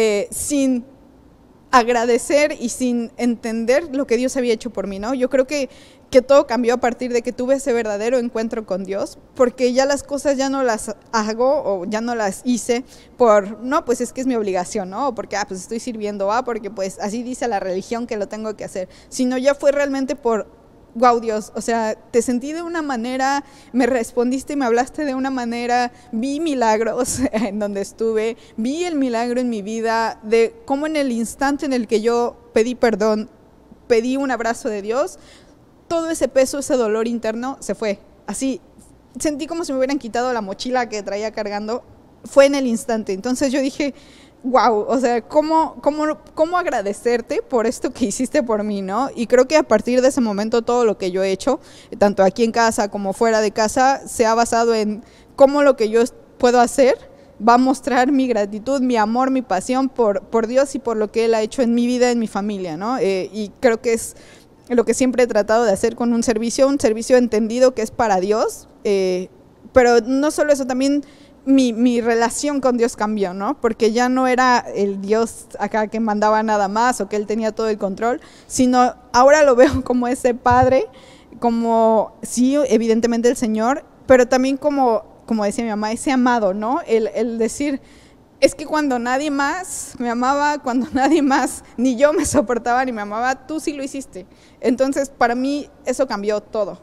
sin agradecer y sin entender lo que Dios había hecho por mí, ¿no? Yo creo que todo cambió a partir de que tuve ese verdadero encuentro con Dios, porque ya las cosas ya no las hago o ya no las hice por, no, pues es que es mi obligación, ¿no? Porque, pues estoy sirviendo, porque pues así dice la religión que lo tengo que hacer, sino ya fue realmente por, wow, Dios, o sea, te sentí de una manera, me respondiste y me hablaste de una manera, vi milagros en donde estuve, vi el milagro en mi vida, de cómo en el instante en el que yo pedí perdón, pedí un abrazo de Dios, todo ese peso, ese dolor interno se fue. Así, sentí como si me hubieran quitado la mochila que traía cargando, fue en el instante. Entonces yo dije, wow, o sea, ¿cómo agradecerte por esto que hiciste por mí, ¿no? Y creo que a partir de ese momento todo lo que yo he hecho, tanto aquí en casa como fuera de casa, se ha basado en cómo lo que yo puedo hacer va a mostrar mi gratitud, mi amor, mi pasión por Dios y por lo que Él ha hecho en mi vida, en mi familia, ¿no? Y creo que es lo que siempre he tratado de hacer con un servicio entendido que es para Dios, pero no solo eso, también mi relación con Dios cambió, ¿no? Porque ya no era el Dios acá que mandaba nada más o que Él tenía todo el control, sino ahora lo veo como ese Padre, como, sí, evidentemente el Señor, pero también como decía mi mamá, ese amado, ¿no? El decir, es que cuando nadie más me amaba, cuando nadie más, ni yo me soportaba ni me amaba, tú sí lo hiciste. Entonces, para mí, eso cambió todo.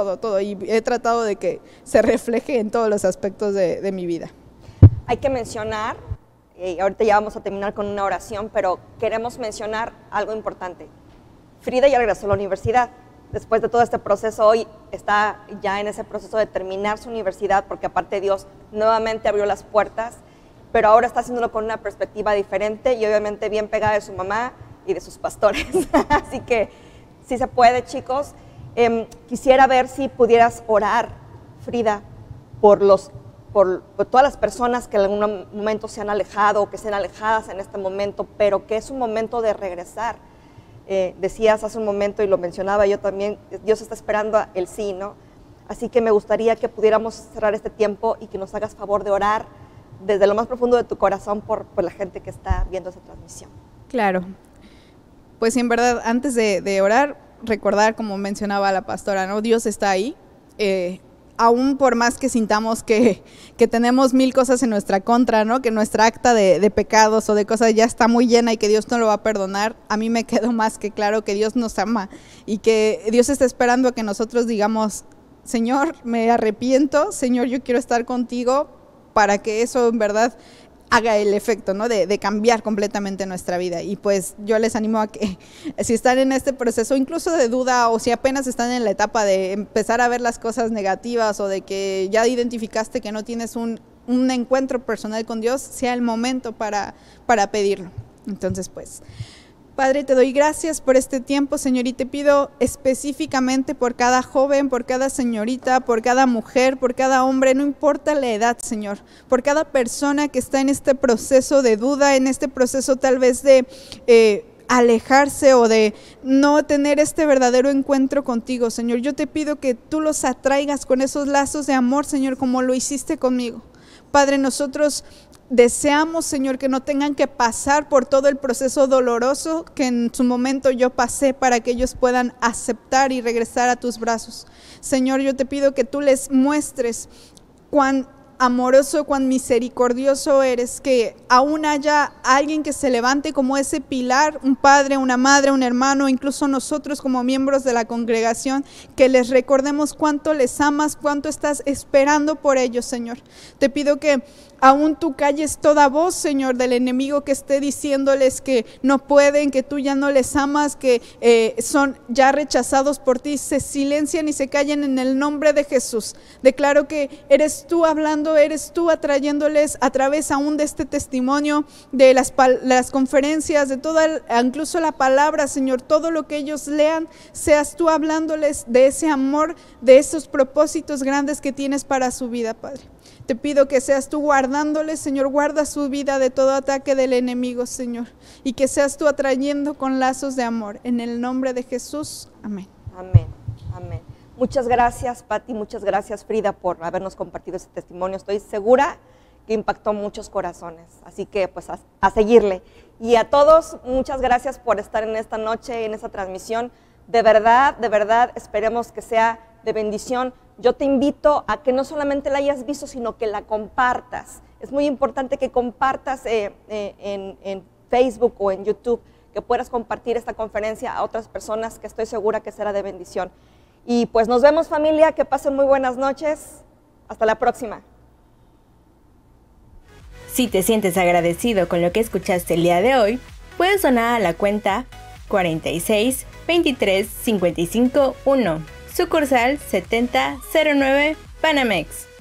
Y he tratado de que se refleje en todos los aspectos de mi vida. Hay que mencionar, y ahorita ya vamos a terminar con una oración, pero queremos mencionar algo importante. Frida ya regresó a la universidad. Después de todo este proceso, hoy está ya en ese proceso de terminar su universidad, porque aparte Dios nuevamente abrió las puertas, pero ahora está haciéndolo con una perspectiva diferente y obviamente bien pegada de su mamá y de sus pastores. Así que sí se puede, chicos. Quisiera ver si pudieras orar, Frida, por todas las personas que en algún momento se han alejado o que sean alejadas en este momento, pero que es un momento de regresar. Decías hace un momento, y lo mencionaba yo también, Dios está esperando el sí, ¿no? Así que me gustaría que pudiéramos cerrar este tiempo y que nos hagas favor de orar desde lo más profundo de tu corazón por la gente que está viendo esa transmisión. Claro. Pues en verdad, antes de orar, recordar, como mencionaba la pastora, ¿no? Dios está ahí. aún por más que sintamos que tenemos 1000 cosas en nuestra contra, ¿no? Que nuestra acta de pecados o de cosas ya está muy llena y que Dios no lo va a perdonar, a mí me quedó más que claro que Dios nos ama y que Dios está esperando a que nosotros digamos, Señor, me arrepiento, Señor, yo quiero estar contigo, para que eso en verdad haga el efecto, ¿no? De cambiar completamente nuestra vida. Y pues yo les animo a que si están en este proceso incluso de duda o si apenas están en la etapa de empezar a ver las cosas negativas o de que ya identificaste que no tienes un encuentro personal con Dios, sea el momento para pedirlo. Entonces pues, Padre, te doy gracias por este tiempo, Señor, y te pido específicamente por cada joven, por cada señorita, por cada mujer, por cada hombre, no importa la edad, Señor, por cada persona que está en este proceso de duda, en este proceso tal vez de alejarse o de no tener este verdadero encuentro contigo, Señor. Yo te pido que tú los atraigas con esos lazos de amor, Señor, como lo hiciste conmigo. Padre, nosotros deseamos, Señor, que no tengan que pasar por todo el proceso doloroso que en su momento yo pasé para que ellos puedan aceptar y regresar a tus brazos. Señor, yo te pido que tú les muestres cuán amoroso, cuán misericordioso eres, que aún haya alguien que se levante como ese pilar, un padre, una madre, un hermano, incluso nosotros como miembros de la congregación, que les recordemos cuánto les amas, cuánto estás esperando por ellos, Señor. Te pido que aún tú calles toda voz, Señor, del enemigo que esté diciéndoles que no pueden, que tú ya no les amas, que son ya rechazados por ti. Se silencian y se callen en el nombre de Jesús. Declaro que eres tú hablando, eres tú atrayéndoles a través aún de este testimonio, de las conferencias, de toda, incluso la palabra, Señor, todo lo que ellos lean, seas tú hablándoles de ese amor, de esos propósitos grandes que tienes para su vida, Padre. Te pido que seas tú guardándoles, Señor, guarda su vida de todo ataque del enemigo, Señor, y que seas tú atrayendo con lazos de amor. En el nombre de Jesús, amén. Amén, amén. Muchas gracias, Pati, muchas gracias, Frida, por habernos compartido ese testimonio. Estoy segura que impactó muchos corazones, así que pues a seguirle. Y a todos, muchas gracias por estar en esta noche, en esta transmisión. De verdad, esperemos que sea de bendición. Yo te invito a que no solamente la hayas visto, sino que la compartas. Es muy importante que compartas en Facebook o en YouTube, que puedas compartir esta conferencia a otras personas, que estoy segura que será de bendición. Y pues nos vemos, familia, que pasen muy buenas noches. Hasta la próxima. Si te sientes agradecido con lo que escuchaste el día de hoy, puedes donar a la cuenta 46 23 55 1, sucursal 7009 Banamex.